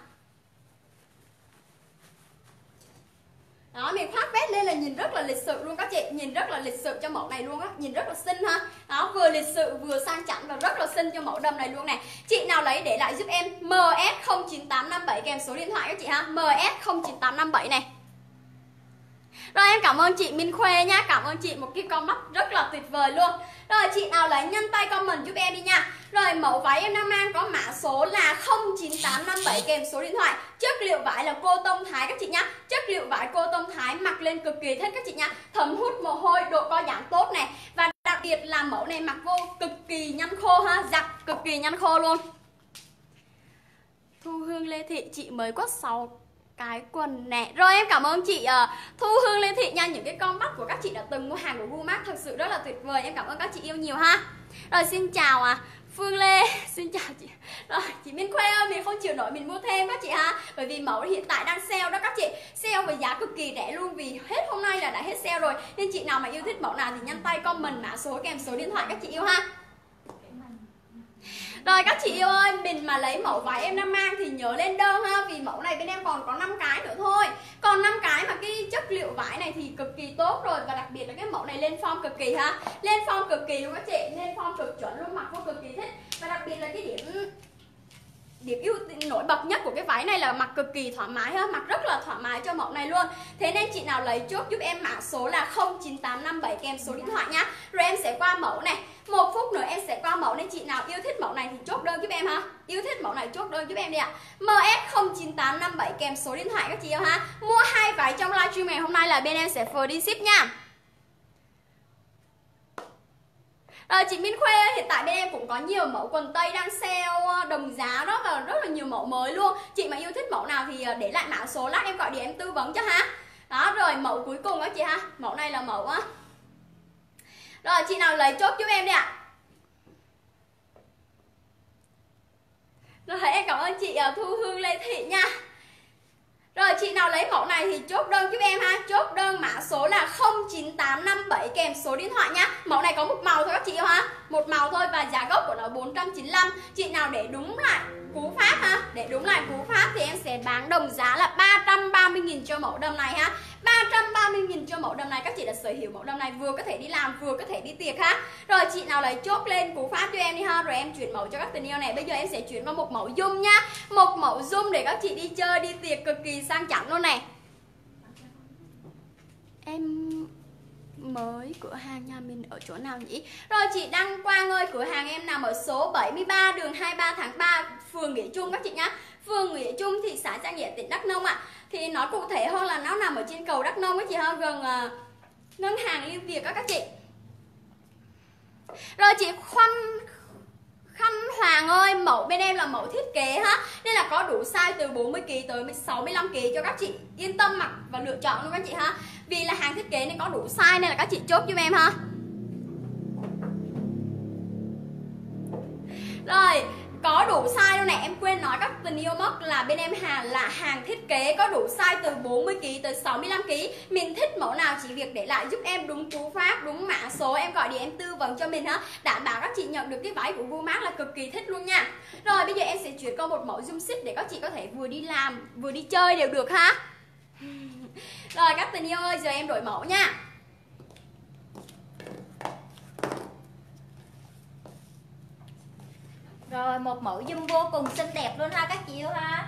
Đó, mình khoác vest lên là nhìn rất là lịch sự luôn các chị. Nhìn rất là lịch sự cho mẫu này luôn á. Nhìn rất là xinh ha. Đó, vừa lịch sự vừa sang chảnh và rất là xinh cho mẫu đầm này luôn này. Chị nào lấy để lại giúp em MS09857 kèm số điện thoại các chị ha. MS09857 này. Rồi em cảm ơn chị Minh Khuê nha. Cảm ơn chị một cái comment rất là tuyệt vời luôn. Rồi chị nào lấy nhanh tay comment giúp em đi nha. Rồi mẫu váy em đang mang có mã số là 09857 kèm số điện thoại. Chất liệu vải là cô tông Thái các chị nhá. Chất liệu vải cô tông Thái mặc lên cực kỳ thích các chị nha. Thấm hút mồ hôi, độ co giãn tốt này. Và đặc biệt là mẫu này mặc vô cực kỳ nhanh khô ha. Giặt cực kỳ nhanh khô luôn. Thu Hương Lê Thị, chị mới có 6 cái quần nè. Rồi em cảm ơn chị Thu Hương Lê Thị nha. Những cái comment của các chị đã từng mua hàng của Gumac thật sự rất là tuyệt vời. Em cảm ơn các chị yêu nhiều ha. Rồi xin chào Phương Lê, xin chào chị. Rồi chị Minh Khuê ơi, mình không chịu nổi mình mua thêm các chị ha. Bởi vì mẫu hiện tại đang sale đó các chị. Sale với giá cực kỳ rẻ luôn, vì hết hôm nay là đã hết sale rồi. Nên chị nào mà yêu thích mẫu nào thì nhanh tay comment mã số kèm số điện thoại các chị yêu ha. Rồi các chị yêu ơi, mình mà lấy mẫu váy em đang mang thì nhớ lên đơn ha. Vì mẫu này bên em còn có 5 cái nữa thôi. Còn 5 cái mà cái chất liệu vải này thì cực kỳ tốt rồi. Và đặc biệt là cái mẫu này lên form cực kỳ ha. Lên form cực kỳ luôn các chị. Lên form cực chuẩn luôn, mặc vô cực kỳ thích. Và đặc biệt là cái điểm ưu nổi bật nhất của cái váy này là mặc cực kỳ thoải mái ha. Mặc rất là thoải mái cho mẫu này luôn. Thế nên chị nào lấy chốt giúp em mã số là 09857 kèm số điện thoại nhá. Rồi em sẽ qua mẫu này. 1 phút nữa em sẽ qua mẫu, nên chị nào yêu thích mẫu này thì chốt đơn giúp em ha. Yêu thích mẫu này chốt đơn giúp em đi ạ. MS09857 kèm số điện thoại các chị yêu ha. Mua 2 váy trong livestream ngày hôm nay là bên em sẽ free ship nha. Rồi chị Minh Khuê ơi, hiện tại bên em cũng có nhiều mẫu quần tây đang sale đồng giá đó, và rất là nhiều mẫu mới luôn. Chị mà yêu thích mẫu nào thì để lại mã số lát em gọi điện em tư vấn cho ha. Đó, rồi mẫu cuối cùng đó chị ha. Mẫu này là mẫu á. Rồi chị nào lấy chốt giúp em đi ạ. Rồi em cảm ơn chị Thu Hương Lê Thị nha. Rồi chị nào lấy mẫu này thì chốt đơn giúp em ha. Chốt đơn mã số là 09857 kèm số điện thoại nhá. Mẫu này có một màu thôi các chị yêu ha. Một màu thôi và giá gốc của nó 495. Chị nào để đúng lại cú pháp ha, để đúng lại cú pháp thì em sẽ bán đồng giá là 330.000 cho mẫu đầm này ha. 330.000 cho mẫu đầm này. Các chị đã sở hữu mẫu đầm này vừa có thể đi làm vừa có thể đi tiệc ha. Rồi chị nào lấy chốt lên cú pháp cho em đi ha. Rồi em chuyển mẫu cho các tình yêu này. Bây giờ em sẽ chuyển vào một mẫu zoom nha. Một mẫu zoom để các chị đi chơi đi tiệc cực kỳ sang chảnh luôn này. Em mới cửa hàng nhà mình ở chỗ nào nhỉ? Rồi chị Đăng Quang ơi, cửa hàng em nằm ở số 73 đường 23 tháng 3 phường Nghĩa Trung các chị nhá. Phường Nghĩa Trung, thị xã Giang Nghĩa, tỉnh Đắk Nông ạ. Thì nói cụ thể hơn là nó nằm ở trên cầu Đắk Nông các chị ha, gần ngân hàng Liên Việt các chị. Rồi chị Khanh Hoàng ơi, mẫu bên em là mẫu thiết kế ha, nên là có đủ size từ 40kg tới 65kg cho các chị yên tâm mặc và lựa chọn luôn các chị ha. Vì là hàng thiết kế nên có đủ size nên là các chị chốt giúp em ha. Rồi có đủ size luôn này, em quên nói các tình yêu mất là bên em là hàng thiết kế, có đủ size từ 40kg tới 65kg. Mình thích mẫu nào chỉ việc để lại giúp em đúng cú pháp, đúng mã số, em gọi điện em tư vấn cho mình ha. Đảm bảo các chị nhận được cái váy của Gumac là cực kỳ thích luôn nha. Rồi bây giờ em sẽ chuyển qua một mẫu zoom xích để các chị có thể vừa đi làm vừa đi chơi đều được ha. Rồi các tình yêu ơi, giờ em đổi mẫu nha. Rồi một mẫu zoom vô cùng xinh đẹp luôn ha các chị yêu ha.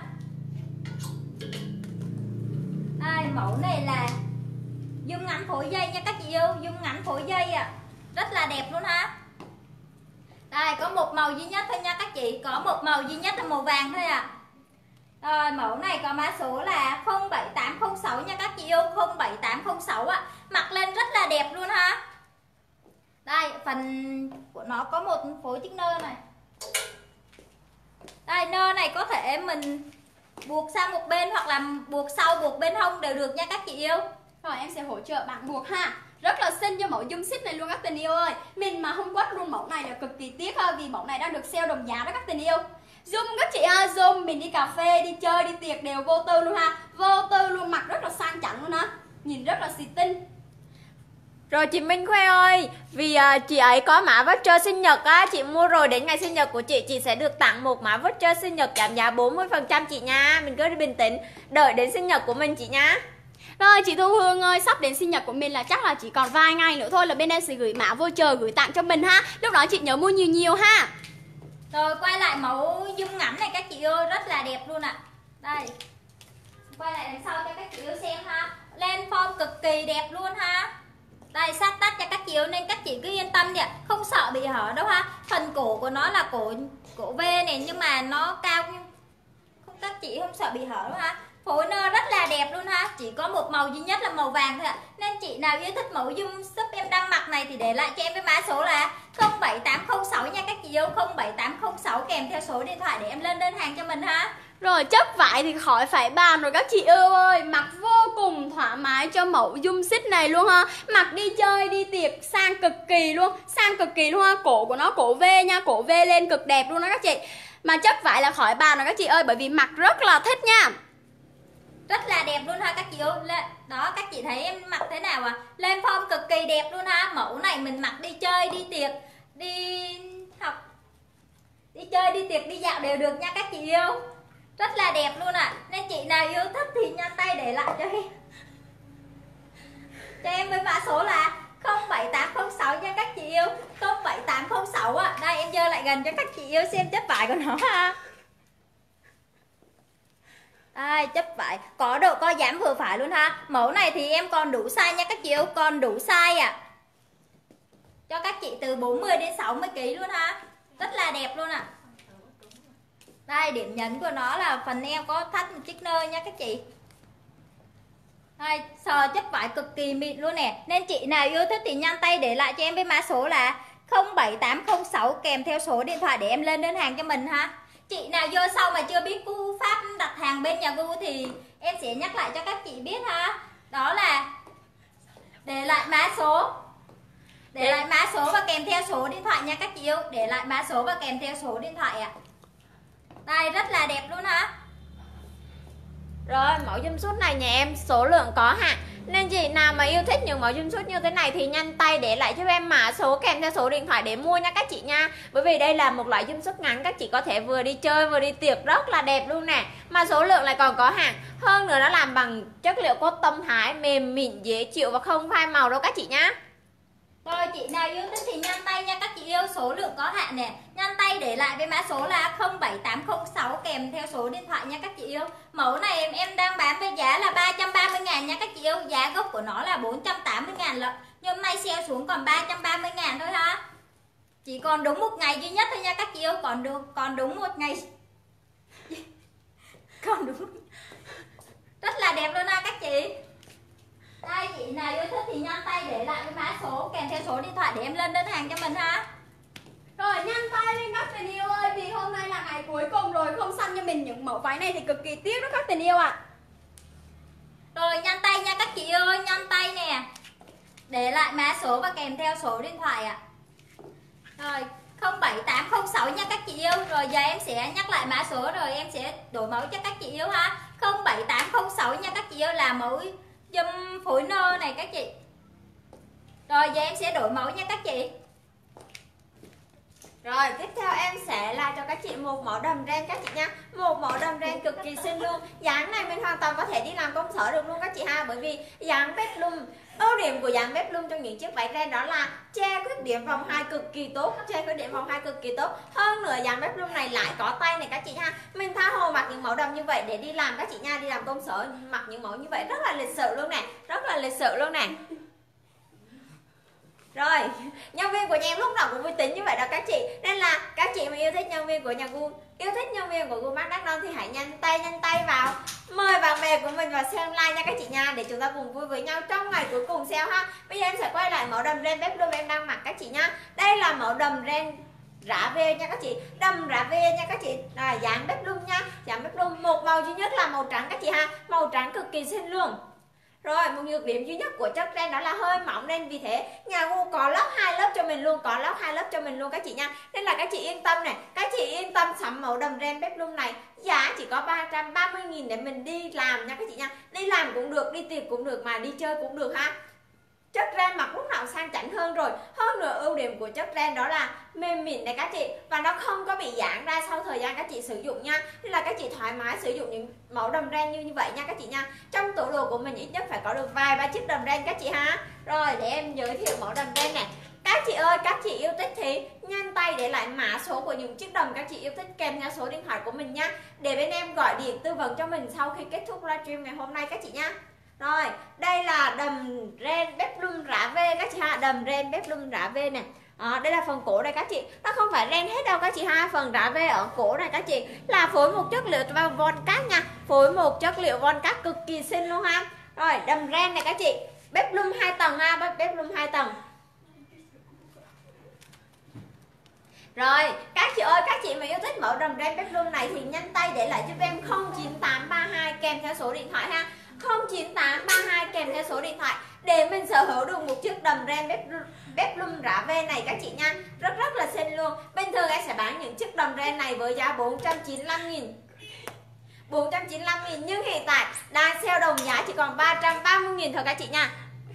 Đây, mẫu này là zoom ngắn phối dây nha các chị yêu, zoom ngắn phối dây rất là đẹp luôn ha. Đây có một màu duy nhất thôi nha các chị, có một màu duy nhất là màu vàng thôi Rồi mẫu này có mã số là 07806 nha các chị yêu, 07806 mặc lên rất là đẹp luôn ha. Đây phần của nó có một phối chiếc nơ này. Đây nơ này có thể mình buộc sang một bên hoặc là buộc sau buộc bên hông đều được nha các chị yêu. Rồi em sẽ hỗ trợ bạn buộc ha. Rất là xinh cho mẫu zoom xích này luôn các tình yêu ơi. Mình mà không quất luôn mẫu này là cực kỳ tiếc ha, vì mẫu này đang được sale đồng giá đó các tình yêu. Zoom các chị ha, zoom mình đi cà phê, đi chơi, đi tiệc đều vô tư luôn ha. Vô tư luôn, mặc rất là sang chảnh luôn ha. Nhìn rất là xì tinh. Rồi chị Minh Khuê ơi, vì chị ấy có mã voucher sinh nhật á, chị mua rồi đến ngày sinh nhật của chị sẽ được tặng một mã voucher sinh nhật giảm giá 40% chị nha. Mình cứ bình tĩnh đợi đến sinh nhật của mình chị nha. Rồi chị Thu Hương ơi, sắp đến sinh nhật của mình là chắc là chỉ còn vài ngày nữa thôi là bên em sẽ gửi mã voucher gửi tặng cho mình ha. Lúc đó chị nhớ mua nhiều nhiều ha. Rồi quay lại mẫu zoom ngắn này các chị ơi, rất là đẹp luôn Đây. Quay lại đằng sau cho các chị yêu xem ha. Lên form cực kỳ đẹp luôn ha. Đây sát tách cho các chị yêu nên các chị cứ yên tâm đi không sợ bị hở đâu ha. Phần cổ của nó là cổ V này nhưng mà nó cao không, các chị không sợ bị hở đâu ha. Phối nơ rất là đẹp luôn ha, chỉ có một màu duy nhất là màu vàng thôi Nên chị nào yêu thích mẫu zoom súp em đang mặc này thì để lại cho em với mã số là 07806 nha các chị yêu, 07806 kèm theo số điện thoại để em lên đơn hàng cho mình ha. Rồi chất vải thì khỏi phải bàn rồi các chị yêu ơi. Mặc vô cùng thoải mái cho mẫu zoom xích này luôn ha. Mặc đi chơi, đi tiệc sang cực kỳ luôn. Sang cực kỳ luôn ha. Cổ của nó cổ V nha, cổ V lên cực đẹp luôn đó các chị. Mà chất vải là khỏi bàn rồi các chị ơi, bởi vì mặc rất là thích nha. Rất là đẹp luôn ha các chị yêu. Đó các chị thấy em mặc thế nào Lên form cực kỳ đẹp luôn ha. Mẫu này mình mặc đi chơi, đi tiệc, đi học, đi chơi, đi tiệc, đi dạo đều được nha các chị yêu. Rất là đẹp luôn Nên chị nào yêu thích thì nhanh tay để lại cho em với mã số là 07806 nha các chị yêu, 07806 Đây em dơ lại gần cho các chị yêu xem chất vải của nó ha. Đây chất vải có độ co giãn vừa phải luôn ha. Mẫu này thì em còn đủ size nha các chị yêu, còn đủ size cho các chị từ 40 đến 60 kg luôn ha. Rất là đẹp luôn Đây điểm nhấn của nó là phần eo có thắt một chiếc nơ nha các chị. Đây sờ chất vải cực kỳ mịn luôn nè. Nên chị nào yêu thích thì nhanh tay để lại cho em với mã số là 07806 kèm theo số điện thoại để em lên đơn hàng cho mình ha. Chị nào vô sau mà chưa biết cú pháp đặt hàng bên nhà Gu thì em sẽ nhắc lại cho các chị biết ha. Đó là để lại mã số, để lại mã số và kèm theo số điện thoại nha các chị yêu. Để lại mã số và kèm theo số điện thoại Đây rất là đẹp luôn ha. Rồi mẫu jumpsuit này nhà em số lượng có hạn, nên chị nào mà yêu thích những mẫu jumpsuit như thế này thì nhanh tay để lại cho em mã số kèm theo số điện thoại để mua nha các chị nha. Bởi vì đây là một loại jumpsuit ngắn, các chị có thể vừa đi chơi vừa đi tiệc rất là đẹp luôn nè. Mà số lượng lại còn có hạn. Hơn nữa nó làm bằng chất liệu cotton Thái, mềm mịn dễ chịu và không phai màu đâu các chị nhá. Rồi chị nào yêu thích thì nhanh tay nha các chị yêu, số lượng có hạn nè. Nhanh tay để lại với mã số là 07806 kèm theo số điện thoại nha các chị yêu. Mẫu này em đang bán với giá là 330.000 nha các chị yêu. Giá gốc của nó là 480.000 lận. Nhưng hôm nay sale xuống còn 330.000 thôi ha. Chỉ còn đúng một ngày duy nhất thôi nha các chị yêu. Còn đúng một ngày. Còn đúng. Rất là đẹp luôn ha các chị. Đây chị nào yêu thích thì nhanh tay để lại cái mã số kèm theo số điện thoại để em lên đơn hàng cho mình ha. Rồi nhanh tay lên các tình yêu ơi, vì hôm nay là ngày cuối cùng rồi, không săn cho mình những mẫu váy này thì cực kỳ tiếc đó các tình yêu Rồi nhanh tay nha các chị ơi, nhanh tay nè. Để lại mã số và kèm theo số điện thoại Rồi 07806 nha các chị yêu. Rồi giờ em sẽ nhắc lại mã số rồi em sẽ đổi mẫu cho các chị yêu ha. 07806 nha các chị yêu là mẫu dùm phối nơ này các chị. Rồi giờ em sẽ đổi mẫu nha các chị. Rồi tiếp theo em sẽ là cho các chị một mẫu đầm ren các chị nha. Một mẫu đầm ren cực kỳ xinh luôn. Dáng này mình hoàn toàn có thể đi làm công sở được luôn các chị ha. Bởi vì dáng peplum, ưu điểm của dáng peplum trong những chiếc váy ren đó là che khuyết điểm vòng hai cực kỳ tốt, che khuyết điểm vòng hai cực kỳ tốt. Hơn nữa dáng peplum này lại có tay này các chị ha. Mình tha hồ mặc những mẫu đầm như vậy để đi làm các chị nha, đi làm công sở mặc những mẫu như vậy rất là lịch sự luôn nè, rất là lịch sự luôn nè. Rồi, nhân viên của nhà em lúc nào cũng vui tính như vậy đó các chị. Nên là các chị mà yêu thích nhân viên của nhà Gu, yêu thích nhân viên của Gu Max Đắk Nông thì hãy nhanh tay vào. Mời bạn bè của mình vào xem live nha các chị nha, để chúng ta cùng vui với nhau trong ngày cuối cùng sale ha. Bây giờ em sẽ quay lại mẫu đầm ren peplum em đang mặc các chị nha. Đây là mẫu đầm ren rã về nha các chị, đầm rã về nha các chị, dáng peplum nha, dáng peplum. Một màu duy nhất là màu trắng các chị ha, màu trắng cực kỳ xinh luôn. Rồi một nhược điểm duy nhất của chất ren đó là hơi mỏng, nên vì thế nhà Gu có lót 2 lớp cho mình luôn, có lót 2 lớp cho mình luôn các chị nha. Nên là các chị yên tâm này, các chị yên tâm sắm mẫu đầm ren peplum này, giá chỉ có 330.000 để mình đi làm nha các chị nha. Đi làm cũng được, đi tiệc cũng được, mà đi chơi cũng được ha. Chất ren mặc lúc nào sang chảnh hơn rồi. Hơn nữa ưu điểm của chất ren đó là mềm mịn này các chị, và nó không có bị giãn ra sau thời gian các chị sử dụng nha. Nên là các chị thoải mái sử dụng những mẫu đầm ren như vậy nha các chị nha. Trong tủ đồ của mình ít nhất phải có được vài ba chiếc đầm ren các chị ha. Rồi để em giới thiệu mẫu đầm ren này. Các chị ơi, các chị yêu thích thì nhanh tay để lại mã số của những chiếc đầm các chị yêu thích kèm theo số điện thoại của mình nha, để bên em gọi điện tư vấn cho mình sau khi kết thúc livestream ngày hôm nay các chị nha. Rồi, đây là đầm ren peplum rã vê các chị ha, đầm ren peplum rã vê nè. Đây là phần cổ đây các chị, nó không phải ren hết đâu các chị ha. Phần rã vê ở cổ này các chị là phối một chất liệu von cát nha, phối một chất liệu von cát cực kỳ xinh luôn ha. Rồi, đầm ren này các chị, peplum 2 tầng ha, peplum 2 tầng. Rồi, các chị ơi, các chị mà yêu thích mẫu đầm ren peplum này thì nhanh tay để lại giúp em 09832 kèm theo số điện thoại ha. 09832 kèm theo số điện thoại để mình sở hữu được một chiếc đầm ren peplum rã vê này các chị nha. Rất là xinh luôn. Bình thường em sẽ bán những chiếc đầm ren này với giá 495.000. 495.000 nhưng hiện tại đang sale đồng giá chỉ còn 330.000 thôi các chị nha.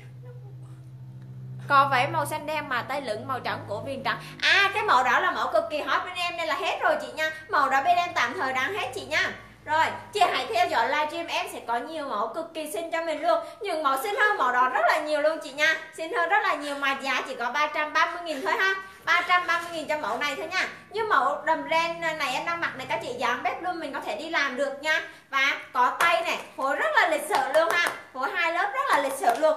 Có váy màu xanh đen mà tay lửng màu trắng, cổ viền trắng. Cái màu đó là mẫu cực kỳ hot bên em nên là hết rồi chị nha. Màu đó bên em tạm thời đang hết chị nha. Rồi, chị hãy theo dõi livestream, em sẽ có nhiều mẫu cực kỳ xinh cho mình luôn. Những mẫu xinh hơn màu đó rất là nhiều luôn chị nha. Xinh hơn rất là nhiều mà giá chỉ có 330.000 thôi ha. 330.000 cho mẫu này thôi nha. Như mẫu đầm ren này em đang mặc này các chị, dáng peplum mình có thể đi làm được nha. Và có tay này, phối rất là lịch sự luôn ha. Phối 2 lớp rất là lịch sự luôn.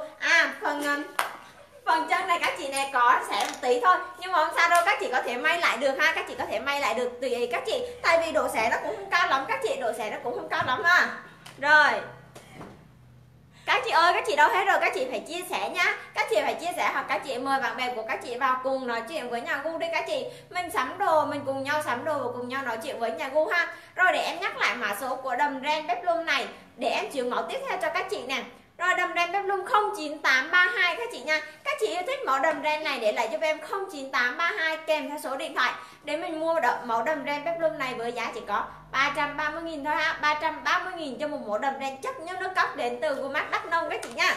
Phần chân này các chị này có xẻ một tí thôi, nhưng mà không sao đâu, các chị có thể may lại được ha. Các chị có thể may lại được tùy ý các chị, tại vì độ xẻ nó cũng không cao lắm các chị, độ xẻ nó cũng không cao lắm ha. Rồi các chị ơi, các chị đâu hết rồi, các chị phải chia sẻ nhá. Các chị phải chia sẻ, hoặc các chị mời bạn bè của các chị vào cùng nói chuyện với nhà Gu đi các chị. Mình sắm đồ, mình cùng nhau sắm đồ và cùng nhau nói chuyện với nhà Gu ha. Rồi để em nhắc lại mã số của đầm ren peplum này để em chuyển mẫu tiếp theo cho các chị nè. Rồi đầm ren peplum 09832 các chị nha. Các chị yêu thích mẫu đầm ren này để lại giúp em 09832 kèm theo số điện thoại để mình mua mẫu đầm ren peplum này với giá chỉ có 330.000 thôi ha. 330.000 cho một mẫu đầm ren chất nhất nước cốc đến từ Gu Max Đắk Nông các chị nha.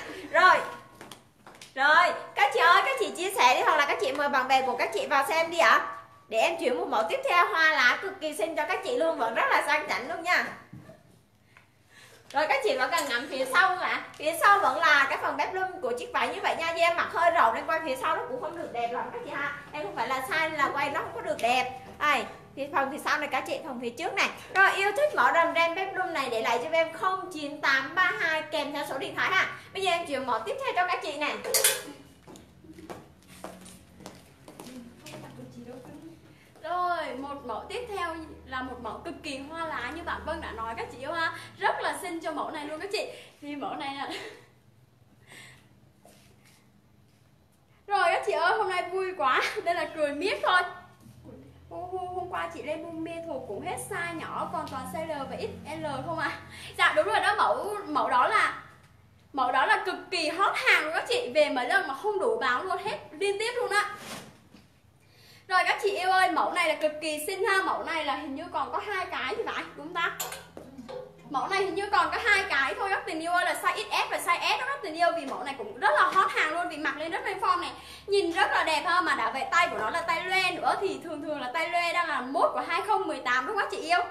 Rồi các chị ơi, các chị chia sẻ đi, hoặc là các chị mời bạn bè của các chị vào xem đi ạ. Để em chuyển một mẫu tiếp theo hoa lá cực kỳ xinh cho các chị luôn, vẫn rất là sang chảnh luôn nha. Rồi các chị có cần ngắm phía sau không ạ? Phía sau vẫn là cái phần peplum của chiếc váy như vậy nha. Vì em mặc hơi rộng nên quay phía sau nó cũng không được đẹp lắm các chị ha. Em không phải là sai nên là quay nó không có được đẹp. Đây, thì phần phía sau này các chị, phần phía trước này. Rồi yêu thích mẫu đầm ren peplum này để lại cho em 09832 kèm theo số điện thoại ha. Bây giờ em chuyển mẫu tiếp theo cho các chị này. Rồi, một mẫu tiếp theo là một mẫu cực kỳ hoa lá như bạn Vân đã nói các chị yêu ha. Rất là xinh cho mẫu này luôn các chị. Thì mẫu này là rồi các chị ơi, hôm nay vui quá nên là cười miết thôi. Hôm qua chị lên Buôn Mê thuộc cũng hết size nhỏ, còn toàn size L và XL không à. Dạ đúng rồi đó, mẫu đó là cực kỳ hot hàng luôn các chị. Về mấy lần mà không đủ báo luôn, hết liên tiếp luôn á. Rồi các chị yêu ơi, mẫu này là cực kỳ xinh ha. Mẫu này là hình như còn có 2 cái thì phải, đúng ta? Mẫu này hình như còn có 2 cái thôi các tình yêu ơi, là size XS và size S đó các tình yêu. Vì mẫu này cũng rất là hot hàng luôn, vì mặc lên rất lên form này, nhìn rất là đẹp ha. Mà đã vậy tay của nó là tay loe nữa, thì thường thường là tay loe đang là mốt của 2018 đúng không các chị yêu?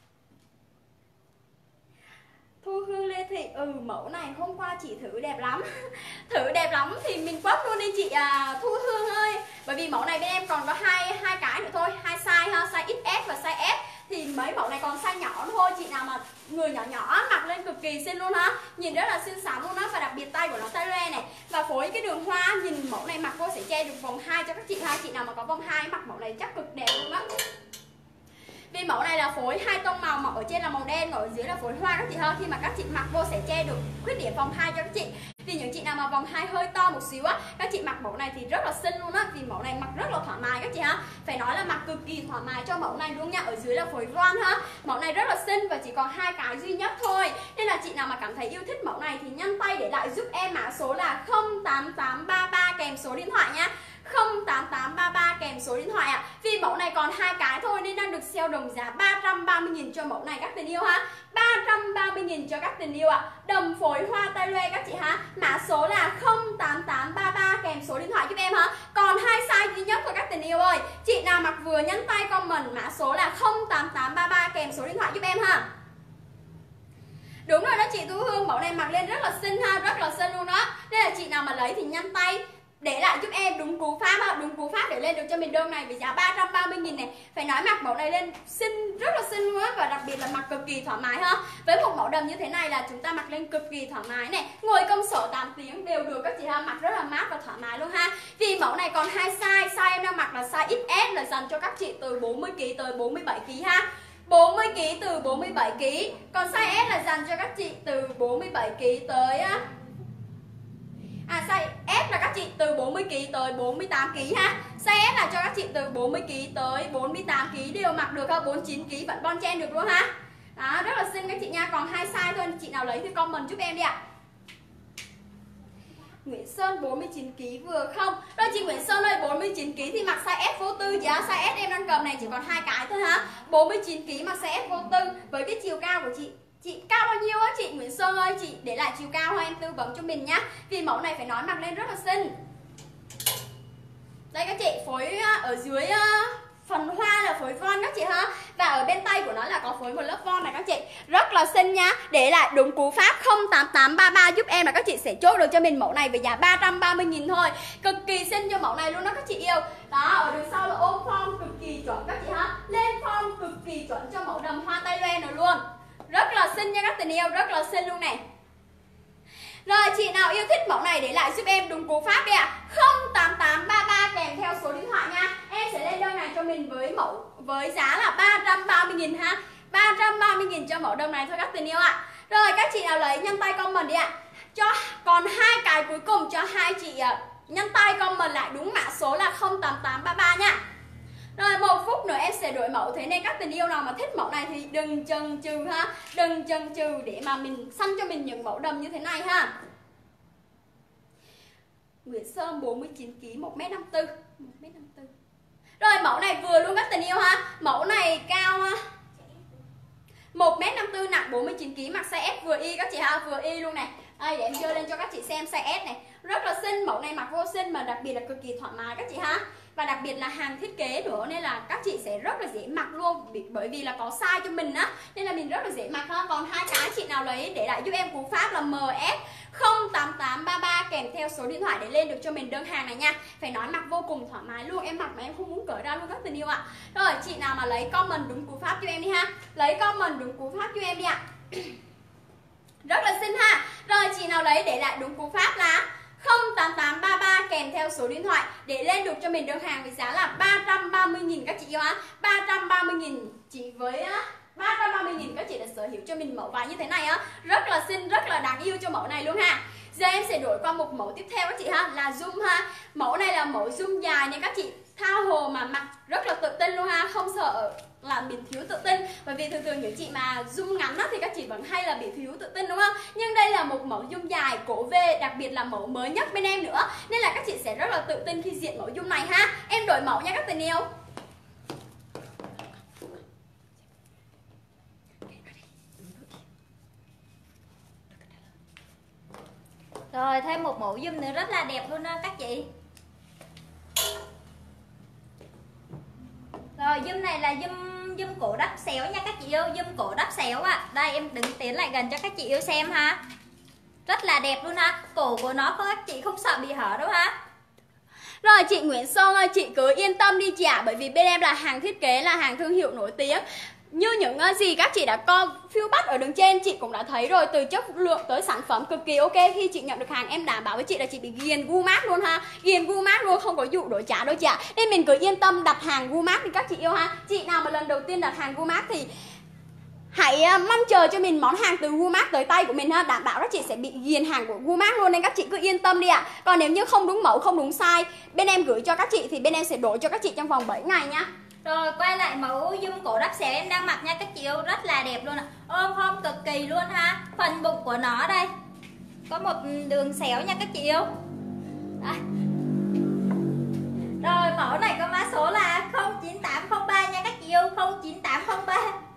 Thu Hương Lê Thị, mẫu này hôm qua chị thử đẹp lắm. Thử đẹp lắm thì mình quất luôn đi chị Thu Hương ơi. Bởi vì mẫu này bên em còn có hai cái nữa thôi, 2 size ha, size XS và size S. Thì mấy mẫu này còn size nhỏ thôi, chị nào mà người nhỏ nhỏ mặc lên cực kỳ xinh luôn ha. Nhìn rất là xinh xắn luôn á, và đặc biệt tay của nó tay loe này. Và phối cái đường hoa, nhìn mẫu này mặc vô sẽ che được vòng 2 cho các chị ha. Chị nào mà có vòng 2 mặc mẫu này chắc cực đẹp luôn á. Vì mẫu này là phối 2 tông màu, mà ở trên là màu đen, ở dưới là phối hoa các chị ha. Khi mà các chị mặc vô sẽ che được khuyết điểm vòng 2 cho các chị. Vì những chị nào mà vòng 2 hơi to một xíu á, các chị mặc mẫu này thì rất là xinh luôn á. Vì mẫu này mặc rất là thoải mái các chị ha. Phải nói là mặc cực kỳ thoải mái cho mẫu này luôn nha. Ở dưới là phối ron ha. Mẫu này rất là xinh và chỉ còn 2 cái duy nhất thôi. Nên là chị nào mà cảm thấy yêu thích mẫu này thì nhanh tay để lại giúp em mã số là 08833 kèm số điện thoại nha. 08833 kèm số điện thoại ạ. Vì mẫu này còn 2 cái thôi nên đang được sale đồng giá 330.000 cho mẫu này các tình yêu ha. 330.000 cho các tình yêu ạ. Đầm phối hoa tay loe các chị ha. Mã số là 08833 kèm số điện thoại giúp em ha. Còn 2 size duy nhất thôi các tình yêu ơi. Chị nào mặc vừa nhắn tay comment mã số là 08833 kèm số điện thoại giúp em ha. Đúng rồi đó chị Thu Hương, mẫu này mặc lên rất là xinh ha, rất là xinh luôn đó. Nên là chị nào mà lấy thì nhanh tay để lại giúp em đúng cú pháp ha, đúng cú pháp để lên được cho mình đơn này với giá 330.000 này. Phải nói mặc mẫu này lên xinh, rất là xinh luôn á, và đặc biệt là mặc cực kỳ thoải mái ha. Với một mẫu đầm như thế này là chúng ta mặc lên cực kỳ thoải mái này, ngồi công sở 8 tiếng đều được các chị ha, mặc rất là mát và thoải mái luôn ha. Vì mẫu này còn 2 size, size em đang mặc là size XS là dành cho các chị từ 40kg tới 47kg ha. 40kg từ 47kg. Còn size S là dành cho các chị từ 47kg tới size S là các chị từ 40kg tới 48kg ha. Size S là cho các chị từ 40kg tới 48kg đều mặc được ha, 49kg vẫn bon chen được luôn ha. Đó, rất là xinh các chị nha, còn 2 size thôi, chị nào lấy thì comment giúp em đi ạ. Nguyễn Sơn 49kg vừa không? Rồi chị Nguyễn Sơn ơi, 49kg thì mặc size S vô tư chị á. Size S em đang cầm này chỉ còn 2 cái thôi ha. 49kg mặc size S vô tư. Với cái chiều cao của chị cao bao nhiêu á chị Nguyễn Sơn ơi? Chị để lại chiều cao thôi em tư vấn cho mình nhá. Vì mẫu này phải nói mặc lên rất là xinh. Đây các chị, phối ở dưới phần hoa là phối von các chị ha. Và ở bên tay của nó là có phối một lớp von này các chị. Rất là xinh nha. Để lại đúng cú pháp 08833 giúp em là các chị sẽ chốt được cho mình mẫu này với giá 330.000 thôi. Cực kỳ xinh cho mẫu này luôn đó các chị yêu. Đó, ở đằng sau là ôm form cực kỳ chuẩn các chị ha. Lên form cực kỳ chuẩn cho mẫu đầm hoa tay loe này luôn. Rất là xinh nha các tình yêu, rất là xinh luôn này. Rồi chị nào yêu thích mẫu này để lại giúp em đúng cú pháp đi ạ. 08833 kèm theo số điện thoại nha. Em sẽ lên đơn này cho mình với giá là 330.000 ha. 330.000 cho mẫu đầm này thôi các tình yêu ạ. Rồi các chị nào lấy nhanh tay comment đi ạ. Cho còn 2 cái cuối cùng cho 2 chị nhanh tay comment lại đúng mã số là 08833 nha. Rồi 1 phút nữa em sẽ đổi mẫu. Thế nên các tình yêu nào mà thích mẫu này thì đừng chần chừ ha. Đừng chần chừ để mà mình săn cho mình những mẫu đầm như thế này ha. Nguyễn Sơn 49kg 1m54. 1m54. Rồi mẫu này vừa luôn các tình yêu ha. Mẫu này cao 1m54 nặng 49kg mặc size S vừa y các chị ha, vừa y luôn này. Đây để em đưa lên cho các chị xem size S này. Rất là xinh, mẫu này mặc vô xinh mà đặc biệt là cực kỳ thoải mái các chị ha. Và đặc biệt là hàng thiết kế nữa nên là các chị sẽ rất là dễ mặc luôn. Bởi vì là có size cho mình á, nên là mình rất là dễ mặc ha. Còn 2 cái chị nào lấy để lại giúp em cú pháp là MS 08833 kèm theo số điện thoại để lên được cho mình đơn hàng này nha. Phải nói mặc vô cùng thoải mái luôn, em mặc mà em không muốn cởi ra luôn các tình yêu ạ. Rồi chị nào mà lấy comment đúng cú pháp cho em đi ha. Lấy comment đúng cú pháp cho em đi ạ. Rất là xinh ha. Rồi chị nào lấy để lại đúng cú pháp là 08833 kèm theo số điện thoại để lên được cho mình đơn hàng với giá là 330.000 các chị yêu á. 330.000 chỉ với 330.000 các chị đã sở hữu cho mình mẫu váy như thế này á. Rất là xinh, rất là đáng yêu cho mẫu này luôn ha. Giờ em sẽ đổi qua một mẫu tiếp theo các chị ha, là zoom ha. Mẫu này là mẫu zoom dài nha các chị. Thao hồ mà mặc rất là tự tin luôn ha, không sợ là mình thiếu tự tin. Bởi vì thường thường những chị mà zoom ngắn á, thì các chị vẫn hay là bị thiếu tự tin đúng không? Nhưng đây là một mẫu zoom dài cổ V, đặc biệt là mẫu mới nhất bên em nữa. Nên là các chị sẽ rất là tự tin khi diện mẫu zoom này ha. Em đổi mẫu nha các tình yêu. Rồi thêm một mẫu zoom nữa rất là đẹp luôn đó các chị. Rồi zoom này là zoom cổ đắp xéo nha các chị yêu, zoom cổ đắp xéo ạ. Đây em đứng tiến lại gần cho các chị yêu xem ha. Rất là đẹp luôn ha. Cổ của nó các chị không sợ bị hở đâu ha. Rồi chị Nguyễn Sơn ơi, chị cứ yên tâm đi chị ạ, bởi vì bên em là hàng thiết kế, là hàng thương hiệu nổi tiếng. Như những gì các chị đã coi phiêu bắt ở đường trên, chị cũng đã thấy rồi, từ chất lượng tới sản phẩm cực kỳ ok. Khi chị nhận được hàng em đảm bảo với chị là chị bị ghiền gu mát luôn ha, ghiền gu mát luôn, không có dụ đổi trả đâu chị ạ. Nên mình cứ yên tâm đặt hàng gu mát đi các chị yêu ha. Chị nào mà lần đầu tiên đặt hàng gu mát thì hãy mong chờ cho mình món hàng từ Gumac tới tay của mình ha, đảm bảo các chị sẽ bị ghiền hàng của Gumac luôn, nên các chị cứ yên tâm đi ạ. Còn nếu như không đúng mẫu, không đúng size, bên em gửi cho các chị thì bên em sẽ đổi cho các chị trong vòng 7 ngày nhá. Rồi quay lại mẫu zoom cổ đắp xéo em đang mặc nha các chị yêu, rất là đẹp luôn ạ. Ôm form cực kỳ luôn ha. Phần bụng của nó đây có một đường xéo nha các chị yêu. Đây. Rồi mẫu này có mã số là 09803 nha các chị yêu, 09803.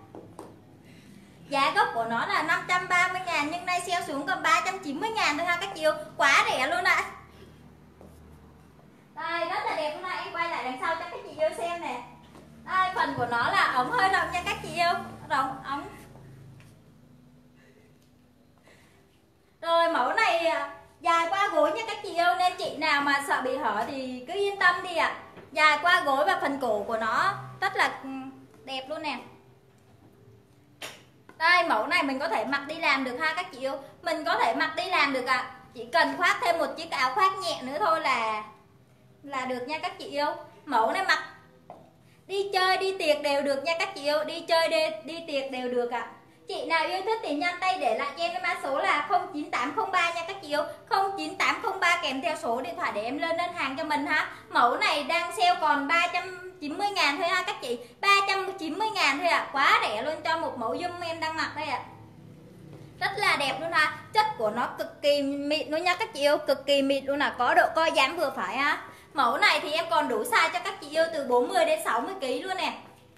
Giá gốc của nó là 530.000 nhưng nay sale xuống còn 390.000 thôi ha các chị yêu, quá rẻ luôn ạ. Đây rất là đẹp luôn ạ, em quay lại đằng sau cho các chị yêu xem nè. Đây phần của nó là ống hơi rộng nha các chị yêu, rộng ống. Rồi mẫu này dài qua gối nha các chị yêu, nên chị nào mà sợ bị hở thì cứ yên tâm đi ạ. Dài qua gối và phần cổ của nó rất là đẹp luôn nè. Đây mẫu này mình có thể mặc đi làm được ha các chị yêu, mình có thể mặc đi làm được ạ. Chỉ cần khoác thêm một chiếc áo khoác nhẹ nữa thôi là được nha các chị yêu. Mẫu này mặc đi chơi đi tiệc đều được nha các chị yêu, đi chơi đi tiệc đều được ạ. Chị nào yêu thích thì nhanh tay để lại cho em cái mã số là 09803 nha các chị yêu, 09803 kèm theo số điện thoại để em lên đơn hàng cho mình ha. Mẫu này đang sale còn 390.000 thôi ha các chị, 390.000 thôi ạ, quá rẻ luôn cho một mẫu zoom em đang mặc đây ạ. Rất là đẹp luôn ha, chất của nó cực kỳ mịn luôn nha các chị yêu, cực kỳ mịn luôn là có độ co giãn vừa phải ha. Mẫu này thì em còn đủ size cho các chị yêu từ 40 đến 60 kg luôn nè.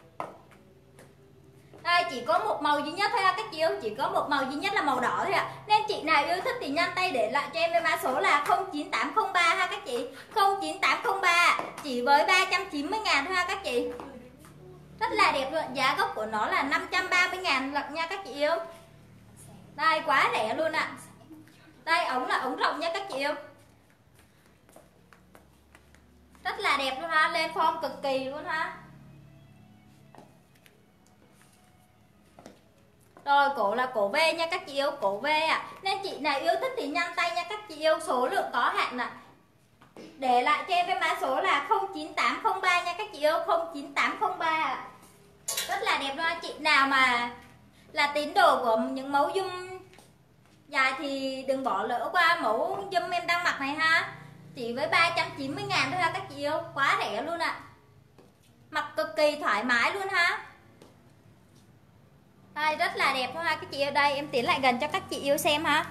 Đây chỉ có một màu duy nhất thôi ha các chị yêu, chỉ có một màu duy nhất là màu đỏ thôi ạ. Nên chị nào yêu thích thì nhanh tay để lại cho em cái mã số là 09803 ha các chị, 09803 chỉ với 390.000 thôi ha các chị. Rất là đẹp luôn, giá gốc của nó là 530.000 lận nha các chị yêu. Đây quá rẻ luôn ạ. Đây ống là ống rộng nha các chị yêu. Rất là đẹp luôn ha, lên form cực kỳ luôn ha. Rồi cổ là cổ V nha các chị yêu, cổ V ạ. Nên chị nào yêu thích thì nhanh tay nha các chị yêu, số lượng có hạn ạ. Để lại cho em cái mã số là 09803 nha các chị yêu, 09803 ạ. Rất là đẹp luôn. Chị nào mà là tín đồ của những mẫu zoom dài thì đừng bỏ lỡ qua mẫu zoom em đang mặc này ha. Chỉ với 390.000 thôi ha các chị yêu, quá rẻ luôn ạ. Mặc cực kỳ thoải mái luôn ha. Đây rất là đẹp thôi ha các chị yêu, đây em tiến lại gần cho các chị yêu xem ha.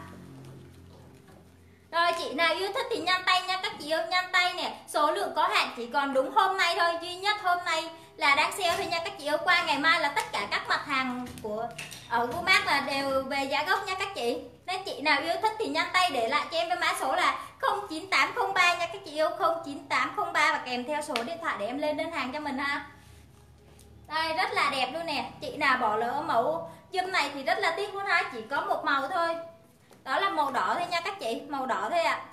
Rồi chị nào yêu thích thì nhanh tay nha các chị yêu, nhanh tay nè, số lượng có hạn chỉ còn đúng hôm nay thôi, duy nhất hôm nay là đang sale thôi nha các chị yêu. Qua ngày mai là tất cả các mặt hàng của ở Gumac là đều về giá gốc nha các chị. Nên chị nào yêu thích thì nhanh tay để lại cho em cái mã số là 09803 nha các chị yêu, 09803 và kèm theo số điện thoại để em lên đơn hàng cho mình ha. Đây rất là đẹp luôn nè. Chị nào bỏ lỡ mẫu zoom này thì rất là tiếc luôn ha, chỉ có một màu thôi. Đó là màu đỏ thôi nha các chị, màu đỏ thôi ạ.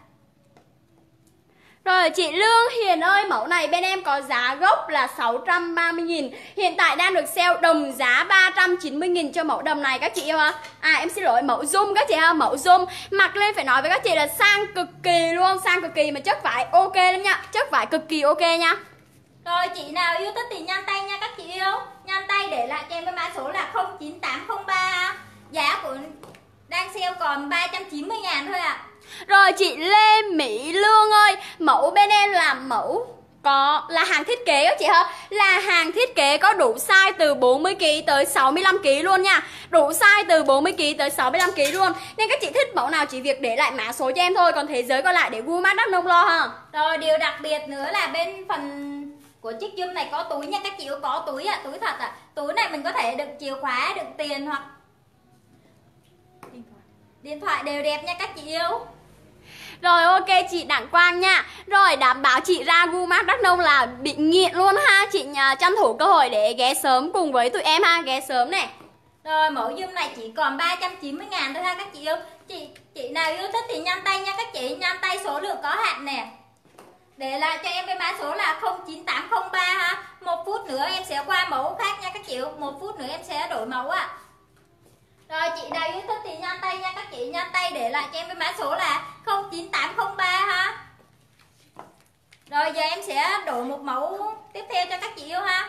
Rồi chị Lương Hiền ơi, mẫu này bên em có giá gốc là 630.000, hiện tại đang được sale đồng giá 390.000 cho mẫu đầm này các chị yêu ha. À em xin lỗi, mẫu zoom các chị ha, mẫu zoom mặc lên phải nói với các chị là sang cực kỳ luôn, sang cực kỳ mà chất vải ok lắm nha, chất vải cực kỳ ok nha. Rồi chị nào yêu thích thì nhanh tay nha các chị yêu, nhanh tay để lại cho em cái mã số là 09803. Giá của đang sale còn 390.000 thôi ạ. Rồi chị Lê Mỹ Lương ơi, mẫu bên em là mẫu là hàng thiết kế các chị ha, là hàng thiết kế có đủ size từ 40kg tới 65kg luôn nha, đủ size từ 40kg tới 65kg luôn. Nên các chị thích mẫu nào chỉ việc để lại mã số cho em thôi, còn thế giới còn lại để Gumac đắp nông lo ha. Rồi điều đặc biệt nữa là bên phần của chiếc zoom này có túi nha các chị yêu, có túi ạ, túi thật ạ. Túi này mình có thể đựng chìa khóa, đựng tiền hoặc điện thoại đều đẹp nha các chị yêu. Rồi ok chị Đặng Quang nha. Rồi đảm bảo chị ra Gumac Đắk Nông là bị nghiện luôn ha. Chị tranh thủ cơ hội để ghé sớm cùng với tụi em ha, ghé sớm này. Rồi mẫu zoom này chỉ còn 390.000 thôi ha các chị yêu. Chị nào yêu thích thì nhanh tay nha các chị, nhanh tay, số lượng có hạn nè. Để lại cho em cái mã số là 09803 ha. 1 phút nữa em sẽ qua mẫu khác nha các chị yêu. 1 phút nữa em sẽ đổi mẫu ạ. Rồi chị nào yêu thích thì nhanh tay nha các chị, nhanh tay để lại cho em cái mã số là 09803 ha. Rồi giờ em sẽ đổi một mẫu tiếp theo cho các chị yêu ha.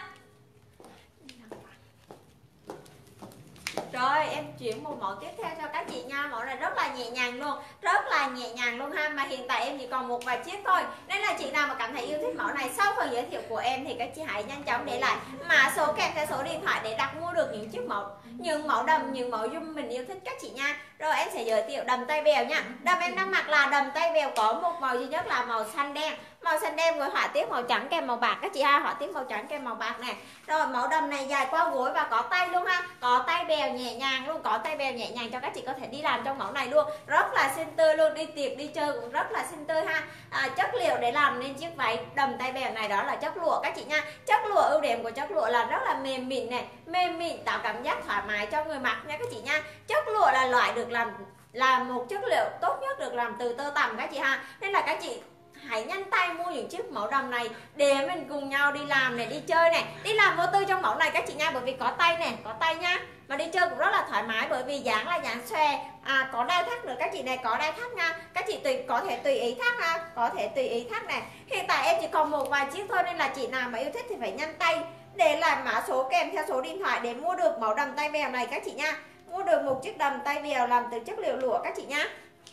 Rồi em chuyển một mẫu tiếp theo cho các chị nha. Mẫu này rất là nhẹ nhàng luôn, rất là nhẹ nhàng luôn ha. Mà hiện tại em chỉ còn một vài chiếc thôi, nên là chị nào mà cảm thấy yêu thích mẫu này, sau phần giới thiệu của em thì các chị hãy nhanh chóng để lại mã số kèm theo số điện thoại để đặt mua được những chiếc mẫu, những mẫu đầm, những mẫu zoom mình yêu thích các chị nha. Rồi em sẽ giới thiệu đầm tay bèo nha. Đầm em đang mặc là đầm tay bèo có một màu duy nhất là màu xanh đen. Màu xanh đen với họa tiết màu trắng kèm màu bạc các chị ha, họa tiết màu trắng kèm màu bạc nè. Rồi mẫu đầm này dài qua gối và có tay luôn ha, có tay bèo nhẹ nhàng luôn, có tay bèo nhẹ nhàng cho các chị có thể đi làm trong mẫu này luôn, rất là xinh tươi luôn, đi tiệc đi chơi cũng rất là xinh tươi ha. Chất liệu để làm nên chiếc váy đầm tay bèo này đó là chất lụa các chị nha. Chất lụa, ưu điểm của chất lụa là rất là mềm mịn này, mềm mịn tạo cảm giác thoải mái cho người mặc nha các chị nha. Chất lụa là loại được làm là một chất liệu tốt nhất được làm từ tơ tằm các chị ha, nên là các chị hãy nhanh tay mua những chiếc mẫu đầm này để mình cùng nhau đi làm này, đi chơi này, đi làm vô tư trong mẫu này các chị nha, bởi vì có tay nè, có tay nha, mà đi chơi cũng rất là thoải mái bởi vì dáng là dáng xòe, có đai thắt nữa các chị này, có đai thắt nha, các chị có thể tùy ý thắt ha, có thể tùy ý thắt này. Hiện tại em chỉ còn một vài chiếc thôi, nên là chị nào mà yêu thích thì phải nhanh tay để lại mã số kèm theo số điện thoại để mua được mẫu đầm tay bèo này các chị nha, mua được một chiếc đầm tay bèo làm từ chất liệu lụa các chị nha.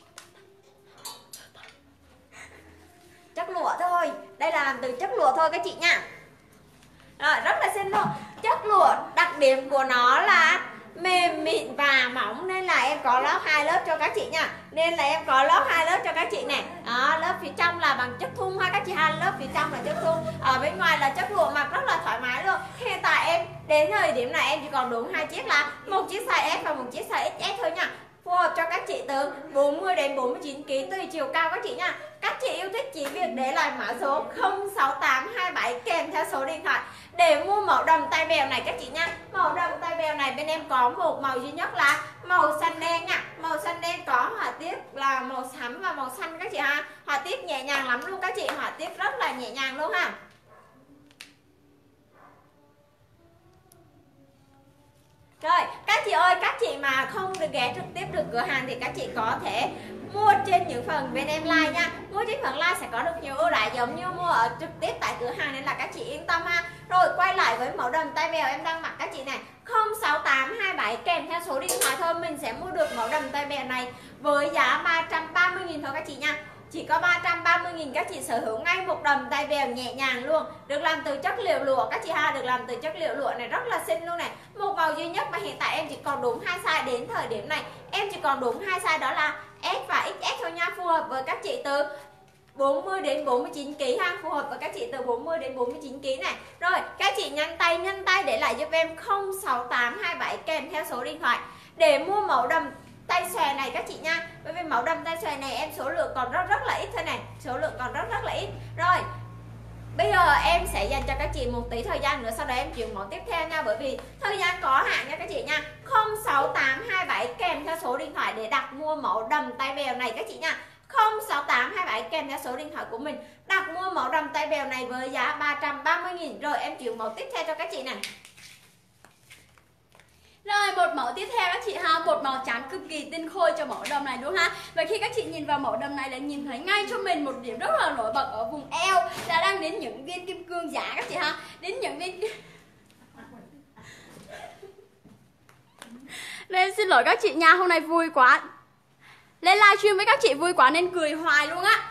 Chất lụa thôi, đây là làm từ chất lụa thôi các chị nha. Rồi rất là xinh luôn. Chất lụa đặc điểm của nó là mềm mịn và mỏng, nên là em có lót 2 lớp cho các chị nha. Nên là em có lót 2 lớp cho các chị này. Đó, lớp phía trong là bằng chất thun ha các chị ha, lớp phía trong là chất thun, ở bên ngoài là chất lụa, mặc rất là thoải mái luôn. Hiện tại em đến thời điểm này em chỉ còn đúng 2 chiếc, là một chiếc size S và một chiếc size XS thôi nha, phù hợp cho các chị từ 40 đến 49 kg tùy chiều cao các chị nha. Các chị yêu thích chỉ việc để lại mã số 06827 kèm theo số điện thoại để mua mẫu đầm tay bèo này các chị nha. Mẫu đầm tay bèo này bên em có một màu duy nhất là màu xanh đen nha. Màu xanh đen có họa tiết là màu xám và màu xanh các chị ha. Họa tiết nhẹ nhàng lắm luôn các chị, họa tiết rất là nhẹ nhàng luôn ha. Rồi, các chị ơi, các chị mà không được ghé trực tiếp được cửa hàng thì các chị có thể mua trên những phần bên em like nha. Mua trên phần like sẽ có được nhiều ưu đãi giống như mua ở trực tiếp tại cửa hàng, nên là các chị yên tâm ha. Rồi quay lại với mẫu đầm tay bèo em đang mặc các chị này, 06827 kèm theo số điện thoại thôi, mình sẽ mua được mẫu đầm tay bèo này với giá 330.000 thôi các chị nha. Chỉ có 330.000 các chị sở hữu ngay một đầm tay bèo nhẹ nhàng luôn, được làm từ chất liệu lụa các chị ha, được làm từ chất liệu lụa này rất là xinh luôn này. Một màu duy nhất mà hiện tại em chỉ còn đúng 2 size, đến thời điểm này em chỉ còn đúng 2 size, đó là S và XS thôi nha, phù hợp với các chị từ 40 đến 49 kg ha, phù hợp với các chị từ 40 đến 49 kg này. Rồi, các chị nhanh tay để lại giúp em 06827 kèm theo số điện thoại để mua mẫu đầm tay xòe này các chị nha. Bởi vì mẫu đầm tay xòe này em số lượng còn rất là ít thôi này, số lượng còn rất là ít. Rồi, bây giờ em sẽ dành cho các chị một tí thời gian nữa, sau đó em chuyển mẫu tiếp theo nha, bởi vì thời gian có hạn nha các chị nha. 06827 kèm theo số điện thoại để đặt mua mẫu đầm tay bèo này các chị nha. 06827 kèm theo số điện thoại của mình đặt mua mẫu đầm tay bèo này với giá 330.000. Rồi em chuyển mẫu tiếp theo cho các chị này. Rồi một mẫu tiếp theo các chị ha, một màu trắng cực kỳ tinh khôi cho mẫu đầm này đúng ha. Và khi các chị nhìn vào mẫu đầm này là nhìn thấy ngay cho mình một điểm rất là nổi bật ở vùng eo, là đang đến những viên kim cương giả các chị ha, đến những viên nên xin lỗi các chị nha, hôm nay vui quá, lên livestream với các chị vui quá nên cười hoài luôn á.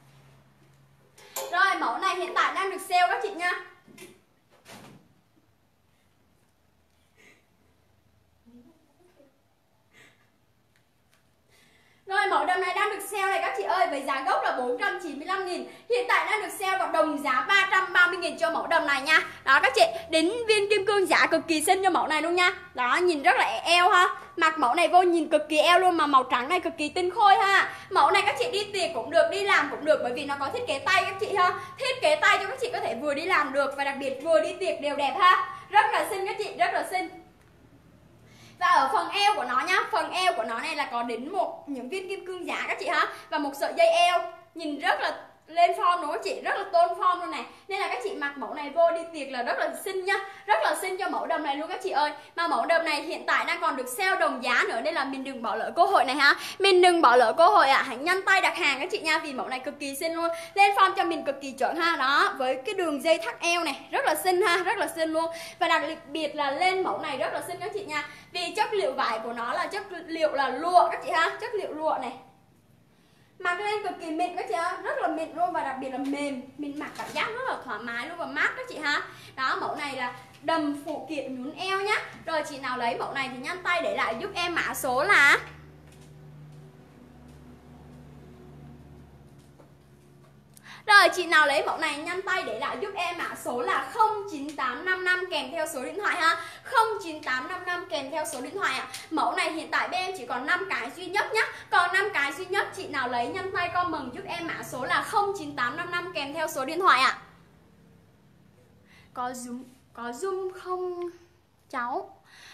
Rồi mẫu này hiện tại đang được sale các chị nha. Rồi mẫu đầm này đang được sale này các chị ơi, với giá gốc là 495.000. Hiện tại đang được sale vào đồng giá 330.000 cho mẫu đầm này nha. Đó các chị, đính viên kim cương giá cực kỳ xinh cho mẫu này luôn nha. Đó, nhìn rất là eo ha. Mặc mẫu này vô nhìn cực kỳ eo luôn, mà màu trắng này cực kỳ tinh khôi ha. Mẫu này các chị đi tiệc cũng được, đi làm cũng được, bởi vì nó có thiết kế tay các chị ha. Thiết kế tay cho các chị có thể vừa đi làm được và đặc biệt vừa đi tiệc đều đẹp ha. Rất là xinh các chị, rất là xinh. Và ở phần eo của nó nhá, phần eo của nó này là có đính những viên kim cương giá các chị ha, và một sợi dây eo, nhìn rất là lên form đúng không chị, rất là tôn form luôn này. Nên là các chị mặc mẫu này vô đi tiệc là rất là xinh nhá, rất là xinh cho mẫu đầm này luôn các chị ơi. Mà mẫu đầm này hiện tại đang còn được sale đồng giá nữa, nên là mình đừng bỏ lỡ cơ hội này ha, mình đừng bỏ lỡ cơ hội ạ. Hãy nhanh tay đặt hàng các chị nha, vì mẫu này cực kỳ xinh luôn, lên form cho mình cực kỳ chuẩn ha. Đó, với cái đường dây thắt eo này rất là xinh ha, rất là xinh luôn. Và đặc biệt là lên mẫu này rất là xinh các chị nha, vì chất liệu vải của nó là chất liệu là lụa các chị ha, chất liệu lụa này, mặc lên cực kỳ mịn các chị ha, rất là mịn luôn, và đặc biệt là mềm, mình mặc cảm giác rất là thoải mái luôn và mát các chị ha. Đó, mẫu này là đầm phụ kiện nhún eo nhá. Rồi chị nào lấy mẫu này thì nhanh tay để lại giúp em mã số là Rồi chị nào lấy mẫu này nhanh tay để lại giúp em mã số là 09855 kèm theo số điện thoại ha. 09855 kèm theo số điện thoại ạ. Mẫu này hiện tại bên em chỉ còn 5 cái duy nhất nhá. Còn 5 cái duy nhất, chị nào lấy nhanh tay comment giúp em mã số là 09855 kèm theo số điện thoại ạ. Có zoom không cháu?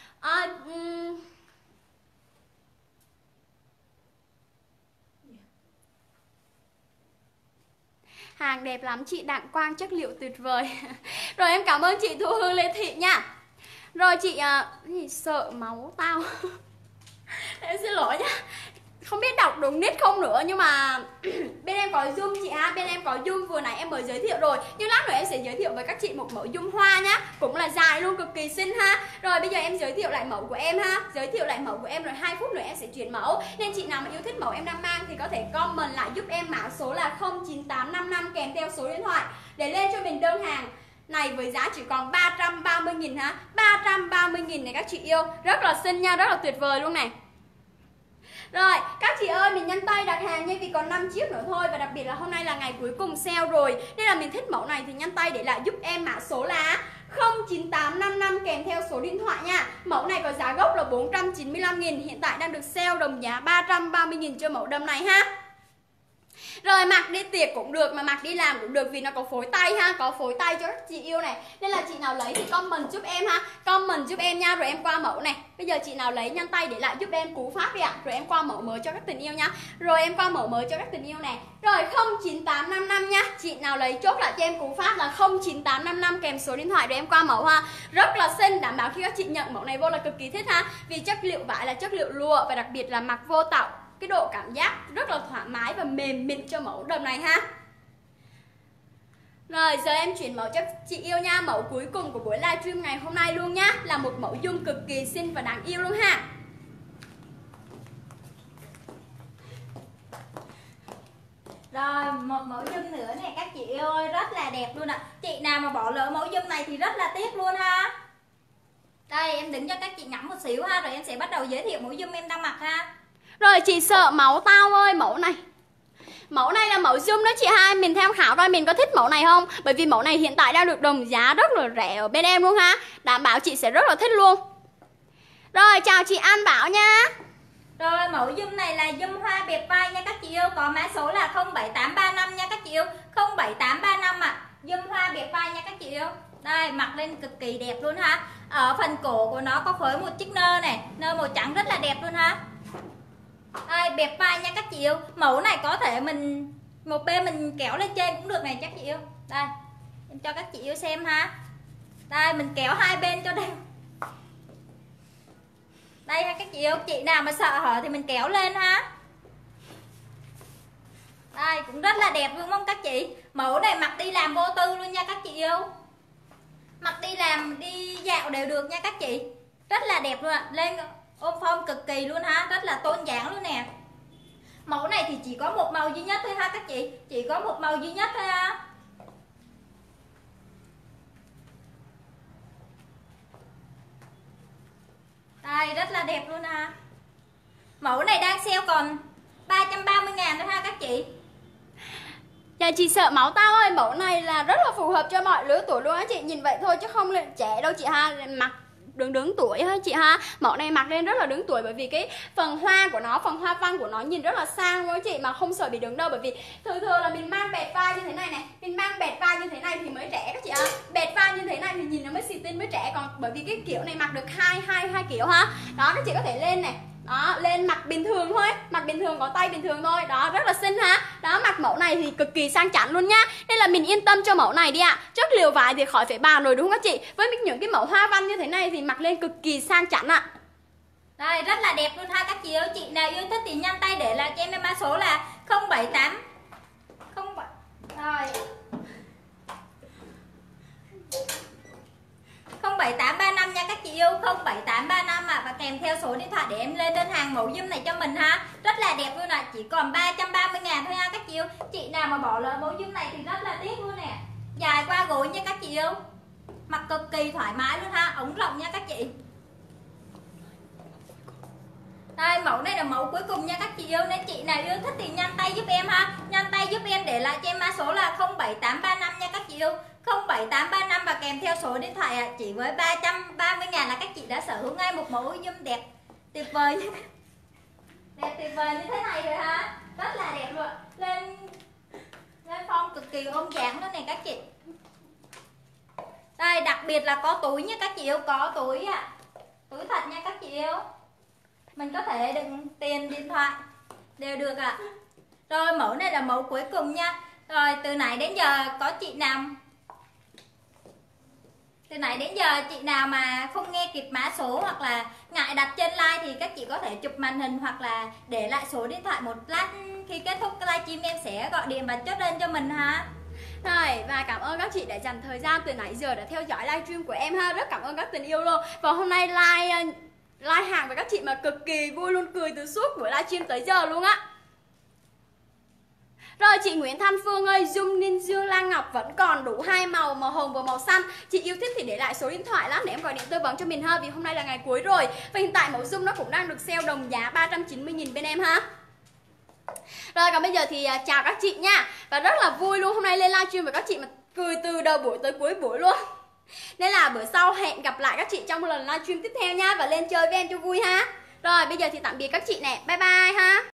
Hàng đẹp lắm chị Đặng Quang, chất liệu tuyệt vời. Rồi em cảm ơn chị Thu Hương Lê Thị nha. Rồi chị sợ máu tao. Em xin lỗi nhá, không biết đọc đúng nick không nữa, nhưng mà bên em có zoom chị ha, bên em có zoom, vừa nãy em mới giới thiệu rồi, nhưng lát nữa em sẽ giới thiệu với các chị một mẫu zoom hoa nhá, cũng là dài luôn, cực kỳ xinh ha. Rồi bây giờ em giới thiệu lại mẫu của em ha, giới thiệu lại mẫu của em rồi 2 phút nữa em sẽ chuyển mẫu, nên chị nào mà yêu thích mẫu em đang mang thì có thể comment lại giúp em mã số là 09855 kèm theo số điện thoại để lên cho mình đơn hàng này với giá chỉ còn 330.000 ha, 330.000 này các chị yêu, rất là xinh nha, rất là tuyệt vời luôn này. Rồi, các chị ơi, mình nhanh tay đặt hàng nha, vì còn 5 chiếc nữa thôi. Và đặc biệt là hôm nay là ngày cuối cùng sale rồi, nên là mình thích mẫu này thì nhanh tay để lại giúp em mã số là 09855 kèm theo số điện thoại nha. Mẫu này có giá gốc là 495.000, hiện tại đang được sale đồng giá 330.000 cho mẫu đầm này ha. Rồi mặc đi tiệc cũng được, mà mặc đi làm cũng được, vì nó có phối tay ha, có phối tay cho các chị yêu này. Nên là chị nào lấy thì comment giúp em ha, comment giúp em nha, rồi em qua mẫu này. Bây giờ chị nào lấy nhanh tay để lại giúp em cú pháp đi ạ. Rồi em qua mẫu mới cho các tình yêu nha. Rồi em qua mẫu mới cho các tình yêu này. Rồi 09855 nha. Chị nào lấy chốt lại cho em cú pháp là 09855 kèm số điện thoại, rồi em qua mẫu ha. Rất là xinh, đảm bảo khi các chị nhận mẫu này vô là cực kỳ thích ha. Vì chất liệu vải là chất liệu lụa, và đặc biệt là mặc vô tạo cái độ cảm giác rất là thoải mái và mềm mịn cho mẫu đầm này ha. Rồi giờ em chuyển mẫu cho chị yêu nha. Mẫu cuối cùng của buổi livestream ngày hôm nay luôn nhá, là một mẫu dung cực kỳ xinh và đáng yêu luôn ha. Rồi một mẫu dung nữa này các chị yêu ơi, rất là đẹp luôn ạ. Chị nào mà bỏ lỡ mẫu dung này thì rất là tiếc luôn ha. Đây em đứng cho các chị ngắm một xíu ha, rồi em sẽ bắt đầu giới thiệu mẫu dung em đang mặc ha. Rồi chị sợ máu tao ơi, mẫu này là mẫu zoom đó chị hai. Mình tham khảo coi mình có thích mẫu này không, bởi vì mẫu này hiện tại đang được đồng giá rất là rẻ ở bên em luôn ha, đảm bảo chị sẽ rất là thích luôn. Rồi chào chị An Bảo nha. Rồi mẫu zoom này là zoom hoa bẹp vai nha các chị yêu, có mã số là 07835 nha các chị yêu, 07835 ạ. Zoom hoa bẹp vai nha các chị yêu. Đây mặc lên cực kỳ đẹp luôn ha. Ở phần cổ của nó có phối một chiếc nơ này, nơ màu trắng rất là đẹp luôn ha. Đây bẹp vai nha các chị yêu. Mẫu này có thể mình một bên mình kéo lên trên cũng được này các chị yêu. Đây em cho các chị yêu xem ha. Đây mình kéo hai bên cho đều. Đây ha các chị yêu, chị nào mà sợ hở thì mình kéo lên ha. Đây cũng rất là đẹp đúng không các chị. Mẫu này mặc đi làm vô tư luôn nha các chị yêu. Mặc đi làm đi dạo đều được nha các chị. Rất là đẹp luôn ạ. Lên ôm form cực kỳ luôn ha, rất là tôn dáng luôn nè. Mẫu này thì chỉ có một màu duy nhất thôi ha các chị, chỉ có một màu duy nhất thôi ha. Đây rất là đẹp luôn ha. Mẫu này đang sale còn 330.000 thôi ha các chị. Dạ chị sợ máu tao ơi, mẫu này là rất là phù hợp cho mọi lứa tuổi luôn á chị. Nhìn vậy thôi chứ không lên trẻ đâu chị ha. Mặc đứng tuổi ha chị ha. Mẫu này mặc lên rất là đứng tuổi, bởi vì cái phần hoa của nó, phần hoa văn của nó nhìn rất là sang luôn chị, mà không sợ bị đứng đâu. Bởi vì thường thường là mình mang bẹt vai như thế này này, mình mang bẹt vai như thế này thì mới trẻ các chị ạ. Bẹt vai như thế này thì nhìn nó mới xì tin mới trẻ. Còn bởi vì cái kiểu này mặc được hai kiểu ha. Đó, các chị có thể lên này, đó, lên mặc bình thường thôi, mặc bình thường có tay bình thường thôi, đó, rất là xinh ha. Đó, mặc mẫu này thì cực kỳ sang chảnh luôn nhá, nên là mình yên tâm cho mẫu này đi ạ. Chất liệu vải thì khỏi phải bàn rồi đúng không các chị, với những cái mẫu hoa văn như thế này thì mặc lên cực kỳ sang chảnh ạ. Đây, rất là đẹp luôn ha các chị ơi. Chị nào yêu thích thì nhanh tay để lại cho em mã số là 078 07 rồi 07835 nha các chị yêu, 07835 và kèm theo số điện thoại để em lên đơn hàng mẫu zoom này cho mình ha. Rất là đẹp luôn chỉ còn 330.000 thôi ha các chị yêu. Chị nào mà bỏ lỡ mẫu zoom này thì rất là tiếc luôn nè. Dài qua gối nha các chị yêu. Mặc cực kỳ thoải mái luôn ha, ống rộng nha các chị. Đây, mẫu này là mẫu cuối cùng nha các chị yêu, nên chị nào yêu thích thì nhanh tay giúp em ha. Nhanh tay giúp em để lại cho em mã số là 07835 nha các chị yêu, 07835 và kèm theo số điện thoại chỉ với 330.000 là các chị đã sở hữu ngay một mẫu zoom đẹp tuyệt vời như đẹp tuyệt vời như thế này rồi ha. Rất là đẹp luôn. Lên form cực kỳ ôm dáng luôn này các chị. Đây, đặc biệt là có túi nha các chị yêu, có túi túi thật nha các chị yêu. Mình có thể đựng tiền, điện thoại đều được ạ. Rồi mẫu này là mẫu cuối cùng nha. Rồi từ nãy đến giờ có chị nào mà không nghe kịp mã số hoặc là ngại đặt trên like thì các chị có thể chụp màn hình hoặc là để lại số điện thoại một lát, khi kết thúc cái livestream em sẽ gọi điện và chốt đơn cho mình ha. Rồi, và cảm ơn các chị đã dành thời gian từ nãy giờ để theo dõi livestream của em ha. Rất cảm ơn các tình yêu luôn. Và hôm nay like hàng với các chị mà cực kỳ vui luôn, cười từ suốt buổi livestream tới giờ luôn á. Rồi chị Nguyễn Thanh Phương ơi, zoom Ninh Dương Lan Ngọc vẫn còn đủ hai màu, màu hồng và màu xanh. Chị yêu thích thì để lại số điện thoại lắm để em gọi điện tư vấn cho mình ha, vì hôm nay là ngày cuối rồi. Và hiện tại mẫu zoom nó cũng đang được sale đồng giá 390.000 bên em ha. Rồi còn bây giờ thì chào các chị nha. Và rất là vui luôn, hôm nay lên livestream với các chị mà cười từ đầu buổi tới cuối buổi luôn. Nên là bữa sau hẹn gặp lại các chị trong một lần livestream tiếp theo nha. Và lên chơi với em cho vui ha. Rồi bây giờ thì tạm biệt các chị nè, bye bye ha.